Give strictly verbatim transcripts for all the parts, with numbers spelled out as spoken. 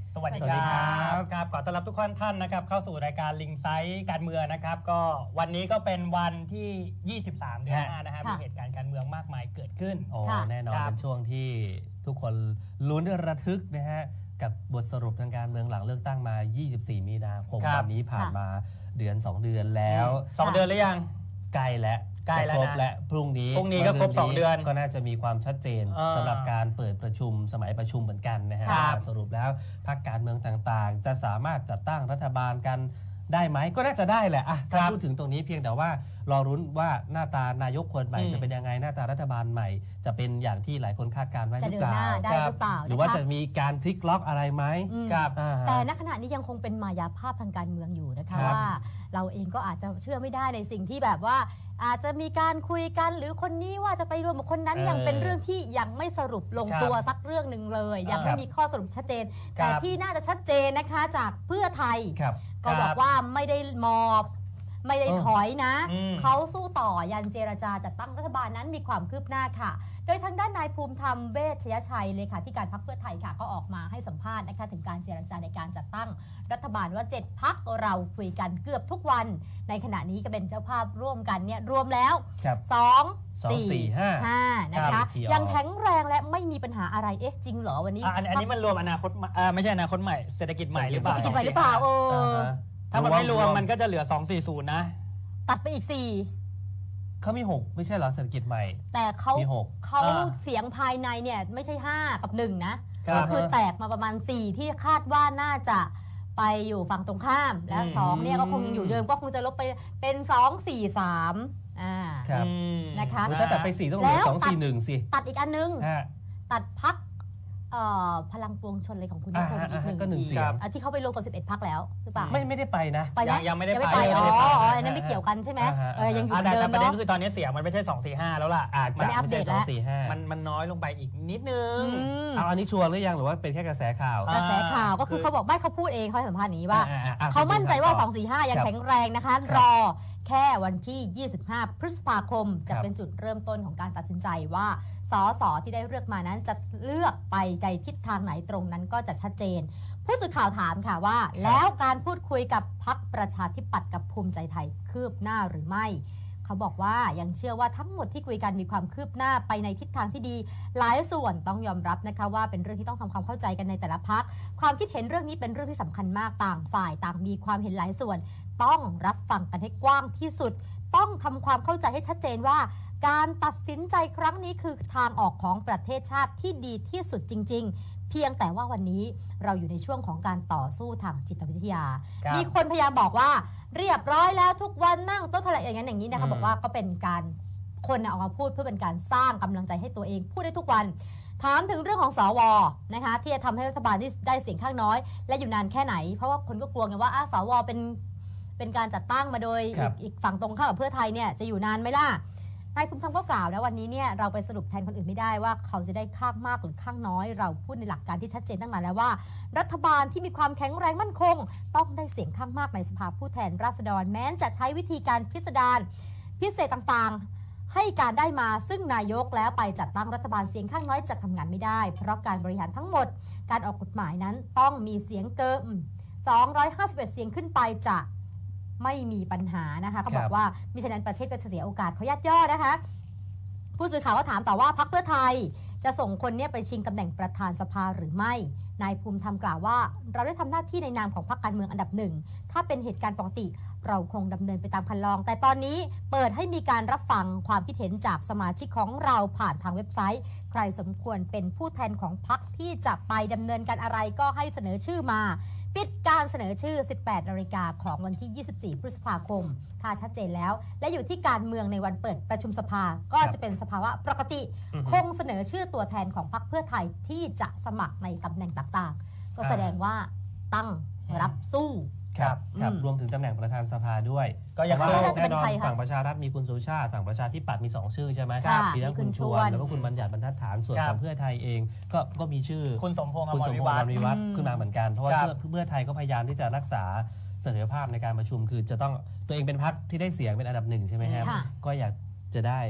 สวัสดีครับครับขอต้อนรับทุกท่านนะครับเข้าสู่รายการลิงไซต์การเมืองนะครับก็วันนี้ก็เป็นวันที่ยี่สิบสามเดือนหน้านะฮะมีเหตุการณ์การเมืองมากมายเกิดขึ้นโอ้แน่นอนเป็นช่วงที่ทุกคนลุ้นระทึกนะฮะกับบทสรุปทางการเมืองหลังเลือกตั้งมายี่สิบสี่มีนาคมวันนี้ผ่านมาเดือนสองเดือนแล้วสองเดือนหรือยังใกล้แล้วใกล้แล้วนะและพรุ่งนี้พรุ่งนี้ก็ครบสองเดือนก็น่าจะมีความชัดเจนสำหรับการเปิดประชุมสมัยประชุมเหมือนกันนะฮะสรุปแล้วพรรคการเมืองต่างๆจะสามารถจัดตั้งรัฐบาลกันได้ไหมก็น่าจะได้แหละอ่ะถ้าพูดถึงตรงนี้เพียงแต่ว่ารอรุ้นว่าหน้าตานายกคนใหม่จะเป็นยังไงหน้าตารัฐบาลใหม่จะเป็นอย่างที่หลายคนคาดการณ์ไว้หรือเปล่าได้หรือเปล่าหรือว่าจะมีการพลิกล็อกอะไรไหมครับแต่ณขณะนี้ยังคงเป็นมายาภาพทางการเมืองอยู่นะคะว่าเราเองก็อาจจะเชื่อไม่ได้ในสิ่งที่แบบว่าอาจจะมีการคุยกันหรือคนนี้ว่าจะไปรวมกับคนนั้นยังเป็นเรื่องที่ยังไม่สรุปลงตัวสักเรื่องหนึ่งเลยยังไม่มีข้อสรุปชัดเจนแต่ที่น่าจะชัดเจนนะคะจากเพื่อไทยก็บอกว่าไม่ได้มอบไม่ได้ถอยนะเขาสู้ต่อยันเจรจาจัดตั้งรัฐบาลนั้นมีความคืบหน้าค่ะโดยทางด้านนายภูมิธรรมเวชยชัยเลขาธิการพรรคเพื่อไทยค่ะก็ออกมาให้สัมภาษณ์นะคะถึงการเจรจาในการจัดตั้งรัฐบาลว่าเจ็ดพรรคเราคุยกันเกือบทุกวันในขณะนี้ก็เป็นเจ้าภาพร่วมกันเนี่ยรวมแล้วสองสี่ห้านะคะยังแข็งแรงและไม่มีปัญหาอะไรเอ๊ะจริงเหรอวันนี้อันนี้มันรวมอนาคตไม่ใช่อนาคตใหม่เศรษฐกิจใหม่หรือเปล่าเศรษฐกิจใหม่หรือเปล่าโอ้ถ้ามันไม่รวมมันก็จะเหลือสองสี่ศูนย์นะตัดไปอีกสี่เขามีหกไม่ใช่เหรอเศรษฐกิจใหม่แต่เขาเขาเสียงภายในเนี่ยไม่ใช่ห้ากับหนึ่งนะก็คือแตกมาประมาณสี่ที่คาดว่าน่าจะไปอยู่ฝั่งตรงข้ามแล้วสองเนี่ยก็คงยังอยู่เดิมก็คงจะลบไปเป็นสองสี่สามอ่านะคะถ้าตัดไปสี่ต้องเหลือสองสี่หนึ่งสิตัดอีกอันนึงตัดพักพลังปวงชนอะไรของคุณนิพนธ์อีกหนึ่งทีที่เขาไปลงกับสิบเอ็ดพรรคแล้วหรือเปล่าไม่ไม่ได้ไปนะไปนะยังไม่ได้ไปอ๋ออันนั้นไม่เกี่ยวกันใช่ไหมยังอยู่เดิมแต่ประเด็นคือตอนนี้เสียงมันไม่ใช่สองสี่ห้าแล้วล่ะอาจจะไม่ใช่สองสี่ห้ามันมันน้อยลงไปอีกนิดนึงเอาอันนี้ชัวร์หรือยังหรือว่าเป็นแค่กระแสข่าวกระแสข่าวก็คือเขาบอกไม่เขาพูดเองเขาสัมภาษณ์นี้ว่าเขามั่นใจว่าสองสี่ห้ายังแข็งแรงนะคะรอแค่วันที่ยี่สิบห้าพฤษภาคมจะเป็นจุดเริ่มต้นของการตัดสินใจว่าสสที่ได้เลือกมานั้นจะเลือกไปในทิศทางไหนตรงนั้นก็จะชัดเจนผู้สื่อข่าวถามค่ะว่าแล้วการพูดคุยกับพรรคประชาธิปัตย์กับภูมิใจไทยคืบหน้าหรือไม่เขาบอกว่ายังเชื่อว่าทั้งหมดที่คุยกันมีความคืบหน้าไปในทิศทางที่ดีหลายส่วนต้องยอมรับนะคะว่าเป็นเรื่องที่ต้องทำความเข้าใจกันในแต่ละพรรคความคิดเห็นเรื่องนี้เป็นเรื่องที่สำคัญมากต่างฝ่ายต่างมีความเห็นหลายส่วนต้องรับฟังกันให้กว้างที่สุดต้องทำความเข้าใจให้ชัดเจนว่าการตัดสินใจครั้งนี้คือทางออกของประเทศชาติที่ดีที่สุดจริงๆเพียงแต่ว่าวันนี้เราอยู่ในช่วงของการต่อสู้ทางจิตวิทยามีคนพยายามบอกว่าเรียบร้อยแล้วทุกวันนั่งโต๊ะแถลงอย่างนั้นอย่างนี้นะคะบอกว่าก็เป็นการคนออกมาพูดเพื่อเป็นการสร้างกำลังใจให้ตัวเองพูดได้ทุกวันถามถึงเรื่องของสวนะคะที่จะทำให้รัฐบาลที่ได้เสียงข้างน้อยและอยู่นานแค่ไหนเพราะว่าคนก็กลัวกันว่าสวเป็นเป็นการจัดตั้งมาโดย อ, อีกฝั่งตรงข้ามกับเพื่อไทยเนี่ยจะอยู่นานไหมล่ะนายภูมิธรรมก็กล่าวนะวันนี้เนี่ยเราไปสรุปแทนคนอื่นไม่ได้ว่าเขาจะได้ข้างมากหรือข้างน้อยเราพูดในหลักการที่ชัดเจนตั้งนานแล้วว่ารัฐบาลที่มีความแข็งแรงมั่นคงต้องได้เสียงข้างมากในสภาผู้แทนราษฎรแม้จะใช้วิธีการพิสดารพิเศษต่างๆให้การได้มาซึ่งนายกแล้วไปจัดตั้งรัฐบาลเสียงข้างน้อยจะทำงานไม่ได้เพราะการบริหารทั้งหมดการออกกฎหมายนั้นต้องมีเสียงเกินสองร้อยห้าสิบเอ็ดเสียงขึ้นไปจะไม่มีปัญหานะคะเขาบอกว่ามิฉะนั้นประเทศก็จะเสียโอกาสเขายัดย่อนะคะผู้สื่อข่าวก็ถามต่อว่าพรรคเพื่อไทยจะส่งคนนี้ไปชิงตำแหน่งประธานสภาหรือไม่นายภูมิธรรมกล่าวว่าเราได้ทำหน้าที่ในนามของพรรคการเมืองอันดับหนึ่งถ้าเป็นเหตุการณ์ปกติเราคงดำเนินไปตามคันลองแต่ตอนนี้เปิดให้มีการรับฟังความคิดเห็นจากสมาชิกของเราผ่านทางเว็บไซต์ใครสมควรเป็นผู้แทนของพรรคที่จะไปดำเนินการอะไรก็ให้เสนอชื่อมาปิดการเสนอชื่อ สิบแปดนาฬิกาของวันที่ยี่สิบสี่พฤษภาคมถ้าชัดเจนแล้วและอยู่ที่การเมืองในวันเปิดประชุมสภาก็จะเป็นสภาวะปกติคงเสนอชื่อตัวแทนของพรรคเพื่อไทยที่จะสมัครในตำแหน่งต่างๆก็แสดงว่าตั้งรับสู้ครับครับรวมถึงตำแหน่งประธานสภาด้วยก็อย่างว่าแน่นอนฝั่งประชารัฐมีคุณสุชาติฝั่งประชาธิปัตย์มีสองชื่อใช่ไหมมีทั้งคุณชวนแล้วก็คุณบัญญัติบรรทัดฐานส่วนของเพื่อไทยเองก็ก็มีชื่อคุณสมพงษ์อมรวิวัฒน์ขึ้นมาเหมือนกันเพราะว่าเพื่อไทยก็พยายามที่จะรักษาเสถียรภาพในการประชุมคือจะต้องตัวเองเป็นพรรคที่ได้เสียงเป็นอันดับหนึ่งใช่ไหมครับก็อยากจะได้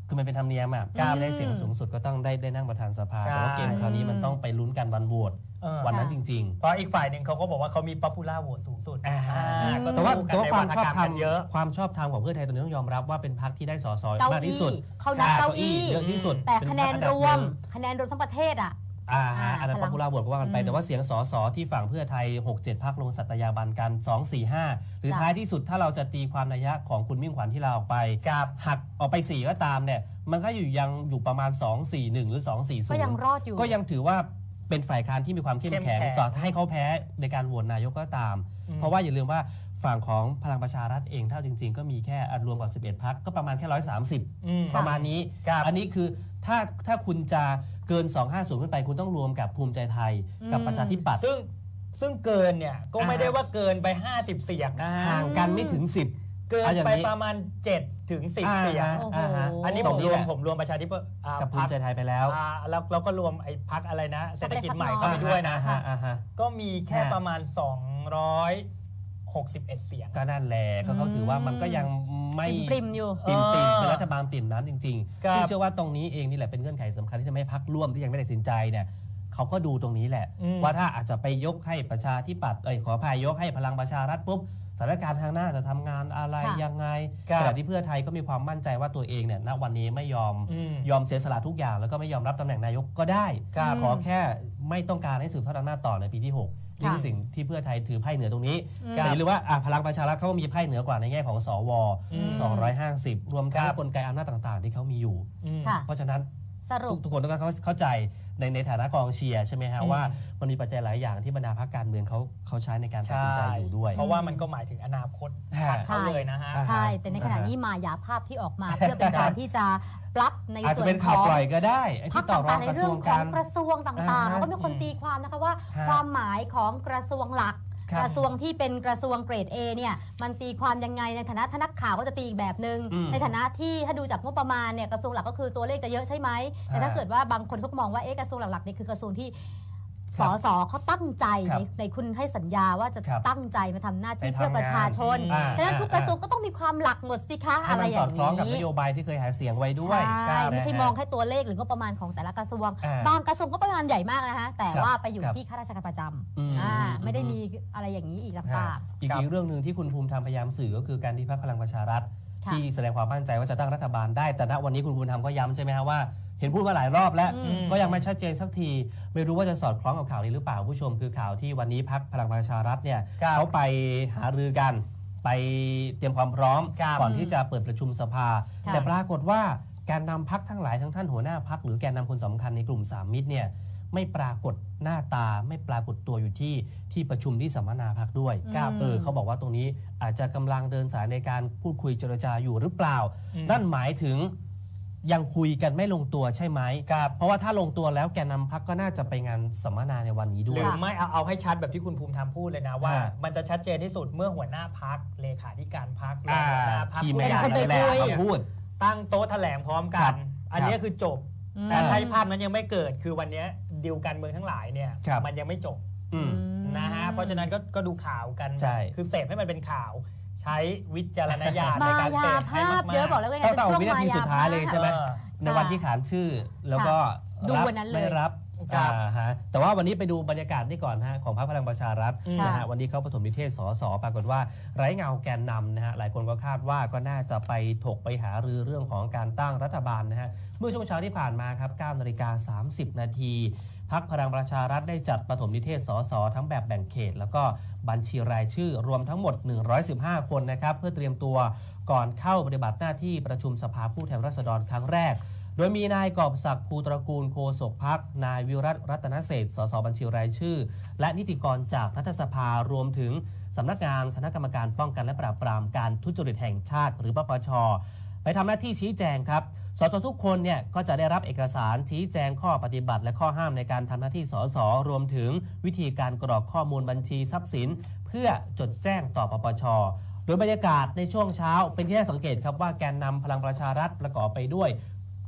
คือมันเป็นธรรมเนียมอ่ะที่ได้เสียงสูงสุดก็ต้องได้ได้นั่งประธานสภาแต่ว่าเกมคราวนี้มันต้องไปลุ้นกันวันโหวตวันนั้นจริงๆเพราะอีกฝ่ายหนึ่งเขาก็บอกว่าเขามีป๊อปปูล่าโหวตสูงสุดแต่ว่าแต่ว่าความชอบธรรมเยอะความชอบธรรมของเพื่อไทยตอนนี้ต้องยอมรับว่าเป็นพรรคที่ได้สสมากที่สุดเขานับเก้าอี้เยอะที่สุดแต่คะแนนรวมคะแนนรวมทั้งประเทศอ่ะอ่าอันนั้นป๊อปปูล่าโหวตก็ว่ากันไปแต่ว่าเสียงสสที่ฝั่งเพื่อไทย หกเจ็ด พรรคลงสัตยาบันกันสอง สี่ ห้าหรือท้ายที่สุดถ้าเราจะตีความนัยยะของคุณมิ่งขวัญที่เราออกไปหักออกไปสี่ก็ตามเนี่ยมันก็อยู่ยังอยู่ประมาณสอง สี่ หนึ่งหรือสอง สี่ ศูนย์ก็ยังรอดอยู่ก็ยังถือว่าเป็นฝ่ายค้านที่มีความเข้มแข็งต่อให้เขาแพ้ในการโหวตนายกก็ตามเพราะว่าอย่าลืมว่าฝั่งของพลังประชารัฐเองถ้าจริงๆก็มีแค่รวมกับสิบเอ็ดพรรคก็ประมาณแค่หนึ่งร้อยสามสิบประมาณนี้อันนี้คือถ้าถ้าคุณจะเกินสองห้าศูนย์ขึ้นไปคุณต้องรวมกับภูมิใจไทยกับประชาธิปัตย์ซึ่งซึ่งเกินเนี่ยก็ไม่ได้ว่าเกินไปห้าสิบเสียงนะห่างกันไม่ถึงสิบเกินไปประมาณเจ็ดถึงสิบเสียงอันนี้ผมรวมผมรวมประชาธิปัตย์กับภูมิใจไทยไปแล้วแล้วเราก็รวมไอ้พรรคอะไรนะเศรษฐกิจใหม่เข้าไปด้วยนะก็มีแค่ประมาณสองร้อยหกสิบเอ็ดเสียงก็นั่นแหละก็เขาถือว่ามันก็ยังไม่ปริมอยู่ปริมปริมเป็นรัฐบาลปริมน้ำจริงๆซึ่งเชื่อว่าตรงนี้เองนี่แหละเป็นเงื่อนไขสำคัญที่ทำให้พรรคร่วมที่ยังไม่ได้ตัดสินใจเนี่ยเขาก็ดูตรงนี้แหละว่าถ้าอาจจะไปยกให้ประชาธิปัตย์เอ้ยขออภัยยกให้พลังประชารัฐปุ๊บสถานการณ์ทางหน้าจะทำงานอะไรยังไงแต่ที่เพื่อไทยก็มีความมั่นใจว่าตัวเองเนี่ยณวันนี้ไม่ยอมยอมเสียสละทุกอย่างแล้วก็ไม่ยอมรับตำแหน่งนายกก็ได้ขอแค่ไม่ต้องการให้สืบทอดอำนาจต่อในปีที่หกนี่คือสิ่งที่เพื่อไทยถือไพ่เหนือตรงนี้แต่หรือว่าพลังประชารัฐเขามีไพ่เหนือกว่าในแง่ของสวสองร้อยห้าสิบรวมทั้งกลไกอำนาจต่างๆที่เขามีอยู่เพราะฉะนั้นทุกคนต้องการเข้าใจในในฐานะกองเชียร์ใช่ไหมฮะว่ามันมีปัจจัยหลายอย่างที่บรรดาพรรคการเมืองเขาเขาใช้ในการตัดสินใจอยู่ด้วยเพราะว่ามันก็หมายถึงอนาคตเขาเลยนะฮะใช่แต่ในขณะนี้มายาภาพที่ออกมาเพื่อเป็นการที่จะปรับในส่วนของอาจจะเป็นข่าวปล่อยก็ได้ที่ต่อรองในเรื่องของกระทรวงต่างๆก็มีคนตีความนะคะว่าความหมายของกระทรวงหลักกระทรวงที่เป็นกระทรวงเกรด A เนี่ยมันตีความยังไงในฐานะนักข่าวก็จะตีอีกแบบนึงในฐานะที่ถ้าดูจากงบประมาณเนี่ยกระทรวงหลักก็คือตัวเลขจะเยอะใช่ไหมแต่ถ้าเกิดว่าบางคนเขามองว่าเอ๊ะกระทรวงหลักๆนี่คือกระทรวงที่สสเขาตั้งใจในในคุณให้สัญญาว่าจะตั้งใจมาทำหน้าที่เพื่อประชาชนดังนั้นทุกกระทรวงก็ต้องมีความหลักหมดสิคะอะไรอย่างนี้สอดคล้องกับนโยบายที่เคยหาเสียงไว้ด้วยใช่ไม่ใช่มองแค่ตัวเลขหรืองบประมาณของแต่ละกระทรวงบางกระทรวงก็ประมาณใหญ่มากนะคะแต่ว่าไปอยู่ที่ข้าราชการประจำไม่ได้มีอะไรอย่างนี้อีกต่างๆอีกเรื่องนึงที่คุณภูมิธรรมพยายามสื่อก็คือการที่พรรคพลังประชารัฐที่แสดงความมั่นใจว่าจะตั้งรัฐบาลได้แต่ณวันนี้คุณภูมิธรรมก็ย้ำใช่ไหมครับว่าเห็นพูดมาหลายรอบแล้วก็ยังไม่ชัดเจนสักทีไม่รู้ว่าจะสอดคล้องกับข่าวนี้หรือเปล่าผู้ชมคือข่าวที่วันนี้พรรคพลังประชารัฐเนี่ยเขาไปหารือกันไปเตรียมความพร้อมก่อนที่จะเปิดประชุมสภาแต่ปรากฏว่าแกนนำพรรคทั้งหลายทั้งท่านหัวหน้าพรรคหรือแกนนำคนสำคัญในกลุ่มสามมิตรเนี่ยไม่ปรากฏหน้าตาไม่ปรากฏตัวอยู่ที่ที่ประชุมที่สัมมนาพรรคด้วยเออเขาบอกว่าตรงนี้อาจจะกำลังเดินสายในการพูดคุยเจรจาอยู่หรือเปล่านั่นหมายถึงยังคุยกันไม่ลงตัวใช่ไหมเพราะว่าถ้าลงตัวแล้วแกนนำพรรคก็น่าจะไปงานสัมมนาในวันนี้ด้วยหรือไม่เอาเอาให้ชัดแบบที่คุณภูมิธรรมพูดเลยนะว่ามันจะชัดเจนที่สุดเมื่อหัวหน้าพรรคเลขาธิการพรรคหัวหน้าพรรคเป็นคนไปพูดตั้งโต๊ะแถลงพร้อมกันอันนี้คือจบแต่ถ้าภาพนั้นยังไม่เกิดคือวันนี้ดิวการเมืองทั้งหลายเนี่ยมันยังไม่จบนะฮะเพราะฉะนั้นก็ก็ดูข่าวกันคือเสพให้มันเป็นข่าวใช้วิจารณญาณในการเสพให้มากๆเยอะบอกแล้วว่าต้องเอาวินาทีสุดท้ายเลยใช่ไหมในวันที่ขานชื่อแล้วก็รับไม่รับแต่ว่าวันนี้ไปดูบรรยากาศนี่ก่อนฮะของพรรคพลังประชารัฐนะฮะวันนี้เขาปฐมนิเทศสสปรากฏว่าไร้เงาแกนนำนะฮะหลายคนก็คาดว่าก็น่าจะไปถกไปหารือเรื่องของการตั้งรัฐบาลนะฮะเมื่อช่วงเช้าที่ผ่านมาครับ เก้านาฬิกาสามสิบนาทีพรรคพลังประชารัฐได้จัดปฐมนิเทศสสทั้งแบบแบ่งเขตแล้วก็บัญชีรายชื่อรวมทั้งหมดหนึ่งร้อยสิบห้าคนนะครับเพื่อเตรียมตัวก่อนเข้าปฏิบัติหน้าที่ประชุมสภาผู้แทนราษฎรครั้งแรกโดยมีนายกอบศักดิ์ภูตระกูลโฆษกพรรคนายวิรัตรัตนเศรษฐ์สสบัญชีรายชื่อและนิติกรจากรัฐสภารวมถึงสำนักงานคณะกรรมการป้องกันและปราบปรามการทุจริตแห่งชาติหรือปปช.ไปทำหน้าที่ชี้แจงครับสสทุกคนเนี่ยก็จะได้รับเอกสารชี้แจงข้อปฏิบัติและข้อห้ามในการทำหน้าที่สสรวมถึงวิธีการกรอกข้อมูลบัญชีทรัพย์สินเพื่อจดแจ้งต่อปปช.โดยบรรยากาศในช่วงเช้าเป็นที่น่าสังเกตครับว่าแกนนำพลังประชารัฐประกอบไปด้วย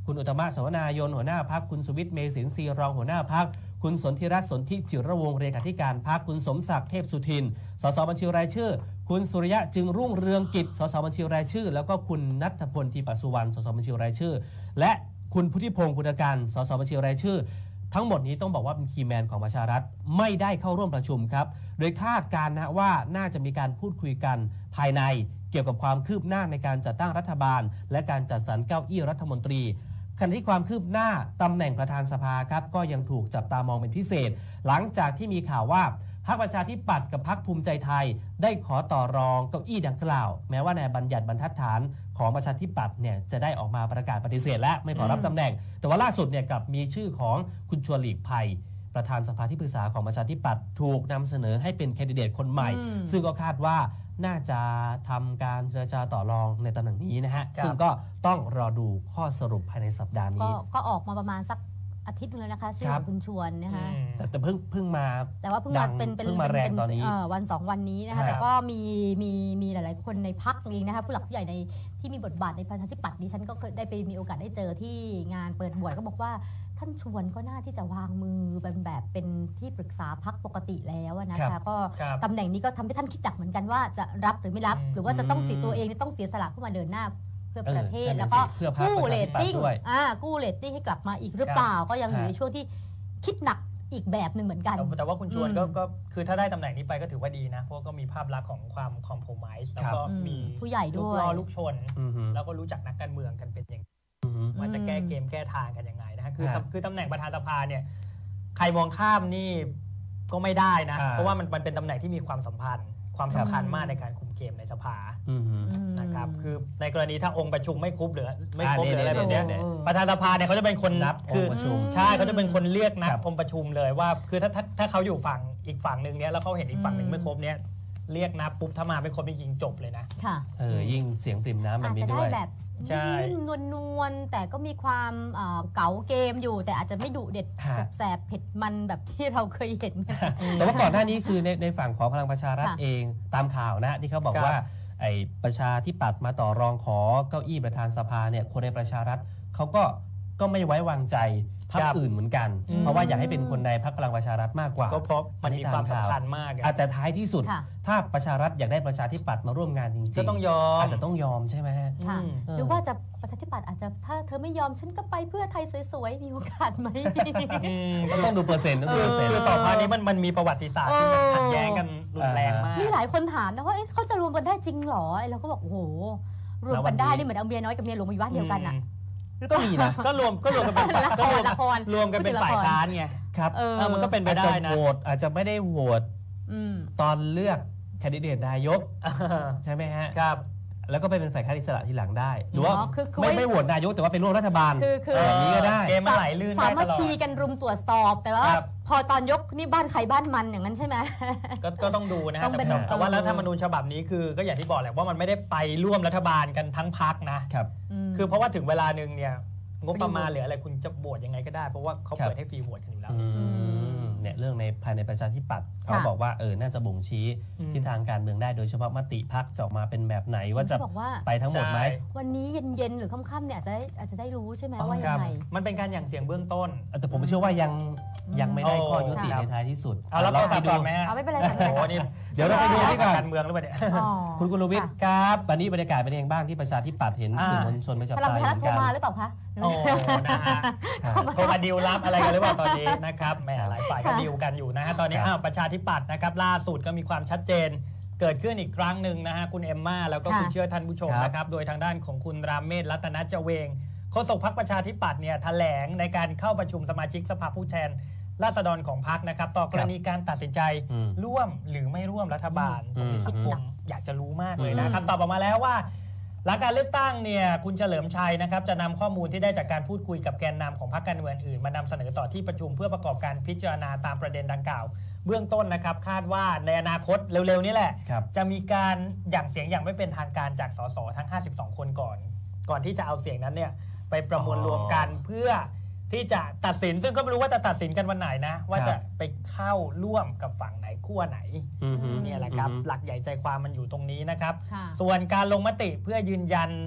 คุณอุตตมะ สวนายนหัวหน้าพรรคคุณสุวิทย์ เมษินทรีรองหัวหน้าพรรคคุณสนธิรัตน์ สนธิจิรวงศ์เลขาธิการพรรคคุณสมศักดิ์ เทพสุทินสสบัญชีรายชื่อคุณสุริยะจึงรุ่งเรืองกิจสสบัญชีรายชื่อแล้วก็คุณณัฐพล ทีปสุวรรณสสบัญชีรายชื่อและคุณพุทธิพงศ์ปุณการสสบัญชีรายชื่อทั้งหมดนี้ต้องบอกว่าเป็นคีย์แมนของประชารัฐไม่ได้เข้าร่วมประชุมครับโดยคาดการณ์นะว่าน่าจะมีการพูดคุยกันภายในเกี่ยวกับความคืบหน้าในการจัดตั้งรัฐบาลและการจัดสรรเก้าอี้รัฐมนตรีขณะที่ความคืบหน้าตำแหน่งประธานสภาครับก็ยังถูกจับตามองเป็นพิเศษหลังจากที่มีข่าวว่าพรรคประชาธิปัตย์กับพรรคภูมิใจไทยได้ขอต่อรองเก้าอี้ดังกล่าวแม้ว่านายบัญญัติบรรทัดฐานของประชาธิปัตย์เนี่ยจะได้ออกมาประกาศปฏิเสธและไม่ขอรับตำแหน่งแต่ว่าล่าสุดเนี่ยกลับมีชื่อของคุณชวนหลีกภัยประธานสภาที่ปรึกษาของประชาธิปัตย์ถูกนำเสนอให้เป็นแคนดิเดตคนใหม่ซึ่งก็คาดว่าน่าจะทำการเจรจาต่อรองในตำแหน่งนี้นะฮะซึ่งก็ต้องรอดูข้อสรุปภายในสัปดาห์นี้ก็ออกมาประมาณสักอาทิตย์นึงแล้วนะคะชื่อของคุณชวนนะคะแต่แต่เพิ่งเพิ่งมาแต่ว่าเพิ่งมาเป็นเป็นมาแรงตอนนี้วันสองวันนี้นะคะแต่ก็มีมีมีหลายๆคนในพรรคเองนะคะผู้หลักผู้ใหญ่ในที่มีบทบาทในประชาธิปัตย์ดิฉันก็เคยได้ไปมีโอกาสได้เจอที่งานเปิดบวชก็บอกว่าท่านชวนก็น่าที่จะวางมือเป็นแบบเป็นที่ปรึกษาพรรคปกติแล้วนะคะก็ตำแหน่งนี้ก็ทำให้ท่านคิดหนักเหมือนกันว่าจะรับหรือไม่รับหรือว่าจะต้องเสียตัวเองต้องเสียสละเพื่อมาเดินหน้าเพื่อประเทศแล้วก็กู้เรตติ้งอ่ากู้เรตติ้งให้กลับมาอีกหรือเปล่าก็ยังอยู่ในช่วงที่คิดหนักอีกแบบหนึ่งเหมือนกันแต่ว่าคุณชวนก็คือถ้าได้ตำแหน่งนี้ไปก็ถือว่าดีนะเพราะก็มีภาพลักษณ์ของความคอมโพไมซ์แล้วก็มีผู้ใหญ่ด้วยลูกล่อลูกชนแล้วก็รู้จักนักการเมืองกันเป็นอย่างว่าจะแก้เกมแก้ทางกันยังไงนะฮะคือคือตำแหน่งประธานสภาเนี่ยใครมองข้ามนี่ก็ไม่ได้นะเพราะว่ามันมันเป็นตำแหน่งที่มีความสัมพันธ์ความสำคัญมากในการคุมเกมในสภานะครับคือในกรณีถ้าองค์ประชุมไม่ครบหรือไม่ครบหรืออะไรแบบนี้ประธานสภาเนี่ยเขาจะเป็นคนนับองค์ประชุมใช่เขาจะเป็นคนเรียกนับองค์ประชุมเลยว่าคือถ้าถ้าถ้าเขาอยู่ฝั่งอีกฝั่งหนึ่งเนี้ยแล้วเขาเห็นอีกฝั่งหนึ่งไม่ครบเนี้ยเรียกนับปุ๊บถ้ามาไม่ครบจริงจบเลยนะค่ะเออยิ่งเสียงปริ่มน้ำแบบนี้ด้วยใช่นวลนวลแต่ก็มีความเก๋าเกมอยู่แต่อาจจะไม่ดุเด็ดแสบเผ็ดมันแบบที่เราเคยเห็นแต่ว่าก่อนหน้านี้คือในในฝั่งของพลังประชารัฐเองตามข่าวนะที่เขาบอกว่าไอ้ประชาธิปัตย์มาต่อรองขอเก้าอี้ประธานสภาเนี่ยคนในประชารัฐเขาก็ก็ไม่ไว้วางใจพรรคอื่นเหมือนกันเพราะว่าอยากให้เป็นคนในพรรคพลังประชารัฐมากกว่าก็เพราะมันมีความสำคัญมากแต่ท้ายที่สุดถ้าประชารัฐอยากได้ประชาธิปัตย์มาร่วมงานจริงๆก็ต้องยอมอาจจะต้องยอมใช่ไหมฮะหรือว่าจะประชาธิปัตย์อาจจะถ้าเธอไม่ยอมฉันก็ไปเพื่อไทยสวยๆมีโอกาสไหมก็ต้องดูเปอร์เซ็นต์คือต่อมานี้มันมันมีประวัติศาสตร์ที่มันขัดแย้งกันรุนแรงมากมีหลายคนถามนะว่าเขาจะรวมกันได้จริงหรอเราก็บอกโอ้โหรวมกันได้นี่เหมือนเอาเมียน้อยกับเมียหลวงมาอยู่บ้านเดียวกันอ่ะก็มีนะก็รวมก็รวมกันเป็นละครละครรวมกันเป็นฝ่ายค้านไงครับมันก็เป็นไปได้นะโหวตอาจจะไม่ได้โหวตตอนเลือกแคนดิเดตนายกใช่ไหมฮะครับแล้วก็ไปเป็นฝ่ายค้านอิสระทีหลังได้หรือว่าไม่ไม่โหวตนายกแต่ว่าเป็นร่วมรัฐบาลแบบนี้ก็ได้เกมมันไหลลื่นสามัคคีกันรุมตรวจสอบแต่ว่าพอตอนยกนี่บ้านใครบ้านมันอย่างนั้นใช่ไหมก็ต้องดูนะแต่ว่ารัฐธรรมนูญฉบับนี้คือก็อย่างที่บอกแหละว่ามันไม่ได้ไปร่วมรัฐบาลกันทั้งพรรคนะครับคือเพราะว่าถึงเวลานึงเนี่ยงบประมาณหรืออะไรคุณจะโหวตยังไงก็ได้เพราะว่าเขาเปิดให้ฟรีโหวตกันอยู่แล้วเนี่ยเรื่องในภายในประชาธิปัตย์เขาบอกว่าเออน่าจะบ่งชี้ทิศทางการเมืองได้โดยเฉพาะมติพรรคจะออกมาเป็นแบบไหนว่าจะไปทั้งหมดไหมวันนี้เย็นๆหรือค่ำๆเนี่ยอาจจะอาจจะได้รู้ใช่ไหมว่ายังไงมันเป็นการหยั่งเสียงเบื้องต้นแต่ผมเชื่อว่ายังยังไม่ได้ข้อยุติในท้ายที่สุดเอาแล้วเราไปดูไหมเอาไม่เป็นไรโอ้นี่เดี๋ยวเราไปดูที่การเมืองหรือเปล่าเนี่ยคุณกุลวิทย์ครับวันนี้บรรยากาศเป็นยังไงบ้างที่ประชาธิปัตย์เห็นสื่อมวลชนไปจับตาอยู่กันโทรมาหรือเปล่าคะโอ้นะฮะโทรมาดิวรับอะไรกันหรือเปล่าตอนนี้นะครับแหมหลายฝ่ายก็ดิวกันอยู่นะฮะตอนนี้อ้าวประชาธิปัตย์นะครับล่าสุดก็มีความชัดเจนเกิดขึ้นอีกครั้งหนึ่งนะฮะคุณเอมม่าแล้วก็คุณเชื่อท่านผู้ชมนะครับโดยทางด้านของคุณรามเมศรัตนเจเวงโฆษกพรรคประชาธิปัตย์เนี่ยแถลงในการเข้าประชุมสมาชิกสภาผู้แทนราษฎรของพรรคนะครับต่อกรณีการตัดสินใจร่วมหรือไม่ร่วมรัฐบาลตรงนี้สังคมอยากจะรู้มากเลยนะคำตอบออกมาแล้วว่าหลังการเลือกตั้งเนี่ยคุณเฉลิมชัยนะครับจะนำข้อมูลที่ได้จากการพูดคุยกับแกนนำของพรรคการเมืองอื่นมานำเสนอต่อที่ประชุมเพื่อประกอบการพิจารณาตามประเด็นดังกล่าวเบื้องต้นนะครับคาดว่าในอนาคตเร็วๆนี้แหละจะมีการหยั่งเสียงอย่างไม่เป็นทางการจากสสทั้งห้าสิบสองคนก่อนก่อนที่จะเอาเสียงนั้นเนี่ยไปประมวลรวมกันเพื่อที่จะตัดสินซึ่งก็ไม่รู้ว่าจะตัดสินกันวันไหนนะว่าจะไปเข้าร่วมกับฝั่งไหนขั้วไหนนี่แหละครับหลักใหญ่ใจความมันอยู่ตรงนี้นะครับส่วนการลงมติเพื่อยืนยันท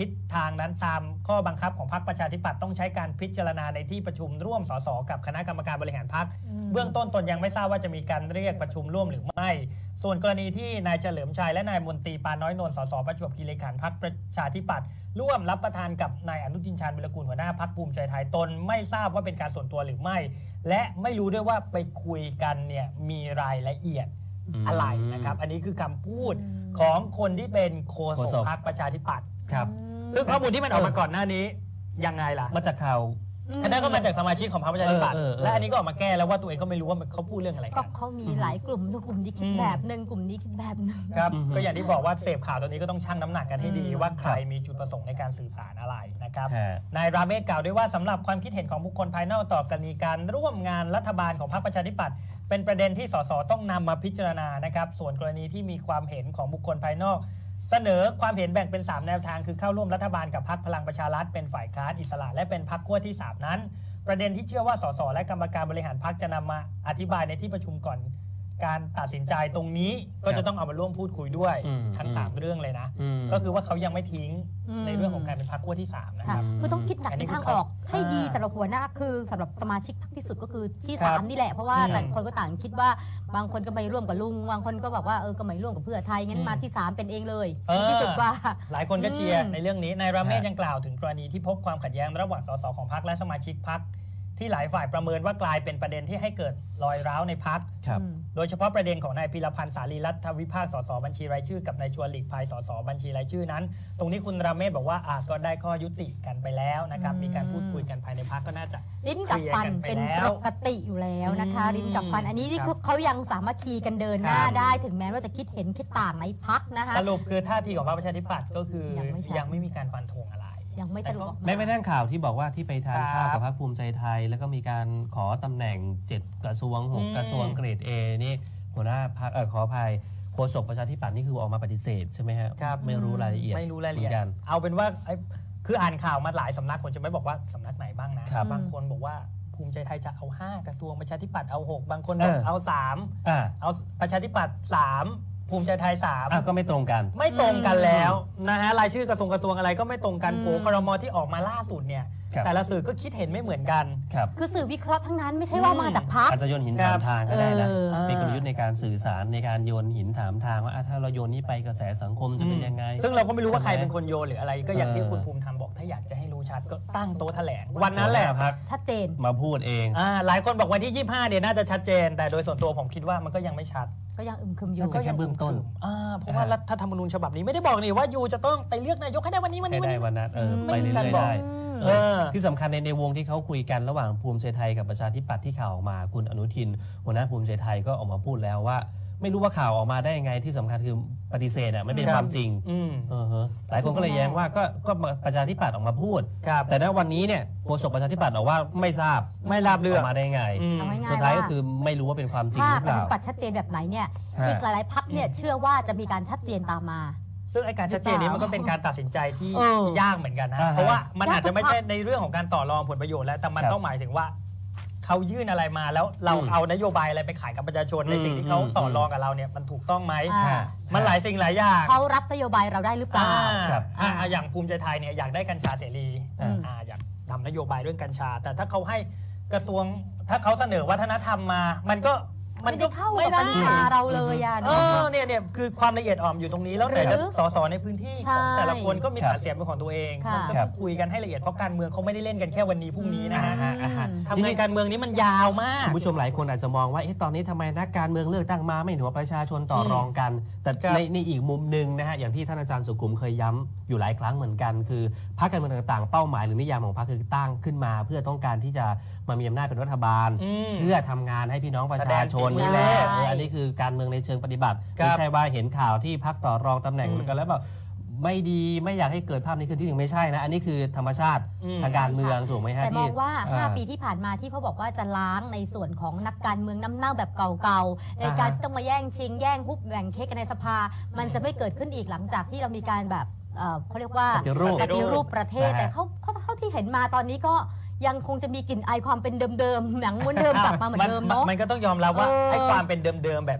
ทิศทางนั้นตามข้อบังคับของพรรคประชาธิปัตย์ต้องใช้การพิจารณาในที่ประชุมร่วมสสกับคณะกรรมการบริหารพรรคเบื้องต้นตนยังไม่ทราบว่าจะมีการเรียกประชุมร่วมหรือไม่ส่วนกรณีที่นายเฉลิมชัยและนายมนตรีปานน้อยนนท์สสประจวบคีรีขันธ์พรรคประชาธิปัตย์ร่วมรับประทานกับนายอนุทินชาญวิรากูลหัวหน้าพรรคภูมิใจไทยตนไม่ทราบว่าเป็นการส่วนตัวหรือไม่และไม่รู้ด้วยว่าไปคุยกันเนี่ยมีรายละเอียดอะไรนะครับอันนี้คือคำพูดของคนที่เป็นโฆษกพรรคประชาธิปัตย์ครับซึ่งข้อมูลที่มันออกมาก่อนหน้านี้ยังไงล่ะมาจากข่าวอันนั้นก็มาจากสมาชิกของพรรคประชาธิปัตย์และอันนี้ก็ออกมาแก้แล้วว่าตัวเองก็ไม่รู้ว่าเขาพูดเรื่องอะไรก็เขามีหลายกลุ่มกลุ่มนี้คิดแบบหนึ่งกลุ่มนี้คิดแบบหนึ่งครับก็อย่างที่บอกว่าเสพข่าวตัวนี้ก็ต้องชั่งน้ำหนักกันให้ดีว่าใครมีจุดประสงค์ในการสื่อสารอะไรนะครับนายราเมศกล่าวด้วยว่าสำหรับความคิดเห็นของบุคคลภายนอกต่อกรณีการร่วมงานรัฐบาลของพรรคประชาธิปัตย์เป็นประเด็นที่สสต้องนำมาพิจารณานะครับส่วนกรณีที่มีความเห็นของบุคคลภายนอกเสนอความเห็นแบ่งเป็นสามแนวทางคือเข้าร่วมรัฐบาลกับพรรคพลังประชารัฐเป็นฝ่ายค้านอิสระและเป็นพรรคขั้วที่สามนั้นประเด็นที่เชื่อว่าสสและกรรมการบริหารพรรคจะนำมาอธิบายในที่ประชุมก่อนการตัดสินใจตรงนี้ก็จะต้องเอามาร่วมพูดคุยด้วยทั้งสามเรื่องเลยนะก็คือว่าเขายังไม่ทิ้งในเรื่องของการเป็นพรรคขั้วที่สามนะครับคือต้องคิดหนักในทางออกให้ดีสำหรับหัวหน้าคือสำหรับสมาชิกพรรคที่สุดก็คือที่สามนี่แหละเพราะว่าแต่คนก็ต่างคิดว่าบางคนก็ไม่ร่วมกับลุงบางคนก็บอกว่าเออก็ไม่ร่วมกับเพื่อไทยงั้นมาที่สามเป็นเองเลยที่สุดว่าหลายคนก็เชียร์ในเรื่องนี้นายราเมศยังกล่าวถึงกรณีที่พบความขัดแย้งระหว่างสสของพรรคและสมาชิกพรรคที่หลายฝ่ายประเมินว่ากลายเป็นประเด็นที่ให้เกิดรอยร้าวในพรรคโดยเฉพาะประเด็นของนายพีรพันธ์สารีรัฐวิภาคสสบัญชีรายชื่อกับนายชวนหลีกภัยสสบัญชีรายชื่อนั้นตรงนี้คุณราเมศบอกว่าอ่ะก็ได้ข้อยุติกันไปแล้วนะครับมีการพูดคุยกันภายในพรรคก็น่าจะลิ้นกับฟันเป็นปกติอยู่แล้วนะคะลิ้นกับฟันอันนี้ที่เขายังสามัคคีกันเดินหน้าได้ถึงแม้ว่าจะคิดเห็นคิดต่างในพรรคนะคะสรุปคือท่าทีของพรรคประชาธิปัตย์ก็คือยังไม่มีการฟันธงอะไรยังไม่ตลกไม่ไม่แท่งข่าวที่บอกว่าที่ไปทานข้าวกับพรรคภูมิใจไทยแล้วก็มีการขอตำแหน่งเจ็ดกระทรวงหกกระทรวงเกรด A นี่หัวหน้าพรรคเออขออภัยโฆษกประชาธิปัตย์นี่คือออกมาปฏิเสธใช่ไหมครับไม่รู้รายละเอียดไม่รู้รายละเอียดเอาเป็นว่าคืออ่านข่าวมาหลายสำนักผมจะไม่บอกว่าสำนักไหนบ้างนะบางคนบอกว่าภูมิใจไทยจะเอาห้ากระทรวงประชาธิปัตย์เอาหกบางคนบอกเอาสามเอาประชาธิปัตย์สามภูมิใจไทยสามก็ไม่ตรงกันไม่ตรงกันแล้วนะฮะรายชื่อกระทรวงกระทรวงอะไรก็ไม่ตรงกันโผล่ครม.ที่ออกมาล่าสุดเนี่ยแต่ละสื่อก็คิดเห็นไม่เหมือนกันคือสื่อวิเคราะห์ทั้งนั้นไม่ใช่ว่ามาจากพรรคอาจจะโยนหินถามทางก็ได้นะเป็นกลยุทธ์ในการสื่อสารในการโยนหินถามทางว่าถ้าเราโยนนี้ไปกระแสสังคมจะเป็นยังไงซึ่งเราก็ไม่รู้ว่าใครเป็นคนโยนหรืออะไรก็อย่างที่คุณภูมิธรรมบอกถ้าอยากจะให้รู้ชัดก็ตั้งโต๊ะแถลงวันนั้นแหละชัดเจนมาพูดเองหลายคนบอกวันที่ยี่สิบห้าเนี่ยน่าจะชัดเจนแต่โดยส่วนตัวผมคิดว่ามันก็ยังไม่ชัดก็ยังอึมครึมอยู่ก็แค่เบื้องต้นเพราะว่ารัฐธรรมนูญฉบับนี้ไม่ได้บอกนี่ว่ายูจะต้องไปเลือกนายกให้ได้วันนี้วันนี้ให้ได้วันนั้นไปเรื่อยๆได้ที่สำคัญในในวงที่เขาคุยกันระหว่างภูมิใจไทยกับประชาธิปัตย์ที่ข่าวออกมาคุณอนุทินหัวหน้าภูมิใจไทยก็ออกมาพูดแล้วว่าไม่รู้ว่าข่าวออกมาได้ยังไงที่สำคัญคือปฏิเสธอ่ะไม่เป็นความจริงหลายคนก็เลยแย้งว่าก็ก็ประชาธิปัตย์ออกมาพูดแต่ณวันนี้เนี่ยโฆษกประชาธิปัตย์บอกว่าไม่ทราบไม่รับเรื่องมาได้ไงสุดท้ายก็คือไม่รู้ว่าเป็นความจริงหรือเปล่าถ้าปฏิบัติชัดเจนแบบไหนเนี่ยอีกหลายๆพรรคเนี่ยเชื่อว่าจะมีการชัดเจนตามมาซึ่งไอ้การชัดเจนนี้มันก็เป็นการตัดสินใจที่ยากเหมือนกันนะเพราะว่ามันอาจจะไม่ใช่ในเรื่องของการต่อรองผลประโยชน์แล้วแต่มันต้องหมายถึงว่าเขายื่นอะไรมาแล้วเราเอานโยบายอะไรไปขายกับประชาชนในสิ่งที่เขาต่อรองกับเราเนี่ยมันถูกต้องไหมมันหลายสิ่งหลายอย่างเขารับนโยบายเราได้หรือเปล่าอย่างภูมิใจไทยเนี่ยอยากได้กัญชาเสรีอยากทำนโยบายเรื่องกัญชาแต่ถ้าเขาให้กระทรวงถ้าเขาเสนอวัฒนธรรมมามันก็มันก็เข้ากับกัญชาเราเลยอ่ะเออเนี่ยเนี่ยคือความละเอียดอ่อนอยู่ตรงนี้แล้วแต่สสในพื้นที่ของแต่ละคนก็มีฐานเสียงเป็นของตัวเองมันจะคุยกันให้ละเอียดเพราะการเมืองเขาไม่ได้เล่นกันแค่วันนี้พรุ่งนี้นะฮะทำงานการเมืองนี้มันยาวมากคุณผู้ชมหลายคนอาจจะมองว่าตอนนี้ทำไมนักการเมืองเลือกตั้งมาไม่หัวประชาชนต่อรองกันแต่ในในอีกมุมหนึ่งนะฮะอย่างที่ท่านอาจารย์สุขุมเคยย้ำอยู่หลายครั้งเหมือนกันคือพรรคการเมืองต่างๆเป้าหมายหรือนิยามของพรรคคือตั้งขึ้นมาเพื่อต้องการที่จะมามีอำนาจเป็นรัฐบาลเพื่อทำงานให้พี่น้องประชาชนนี่แหละอันนี้คือการเมืองในเชิงปฏิบัติไม่ใช่ว่าเห็นข่าวที่พรรคต่อรองตำแหน่งกันแล้วแบบไม่ดีไม่อยากให้เกิดภาพนี้คือที่จริงไม่ใช่นะอันนี้คือธรรมชาติทางการเมืองถูกไหมฮะแต่มองว่าห้าปีที่ผ่านมาที่เขาบอกว่าจะล้างในส่วนของนักการเมืองน้ำเน่าแบบเก่าๆในการที่ต้องมาแย่งชิงแย่งฮุบแบ่งเค้กกันในสภามันจะไม่เกิดขึ้นอีกหลังจากที่เรามีการแบบเขาเรียกว่าปฏิรูปประเทศแต่เขาเขาที่เห็นมาตอนนี้ก็ยังคงจะมีกลิ่นอายความเป็นเดิมๆหนังม้วนเดิมกลับมาเหมือนเดิมเนาะมันก็ต้องยอมรับว่าไอ้ความเป็นเดิมๆแบบนี้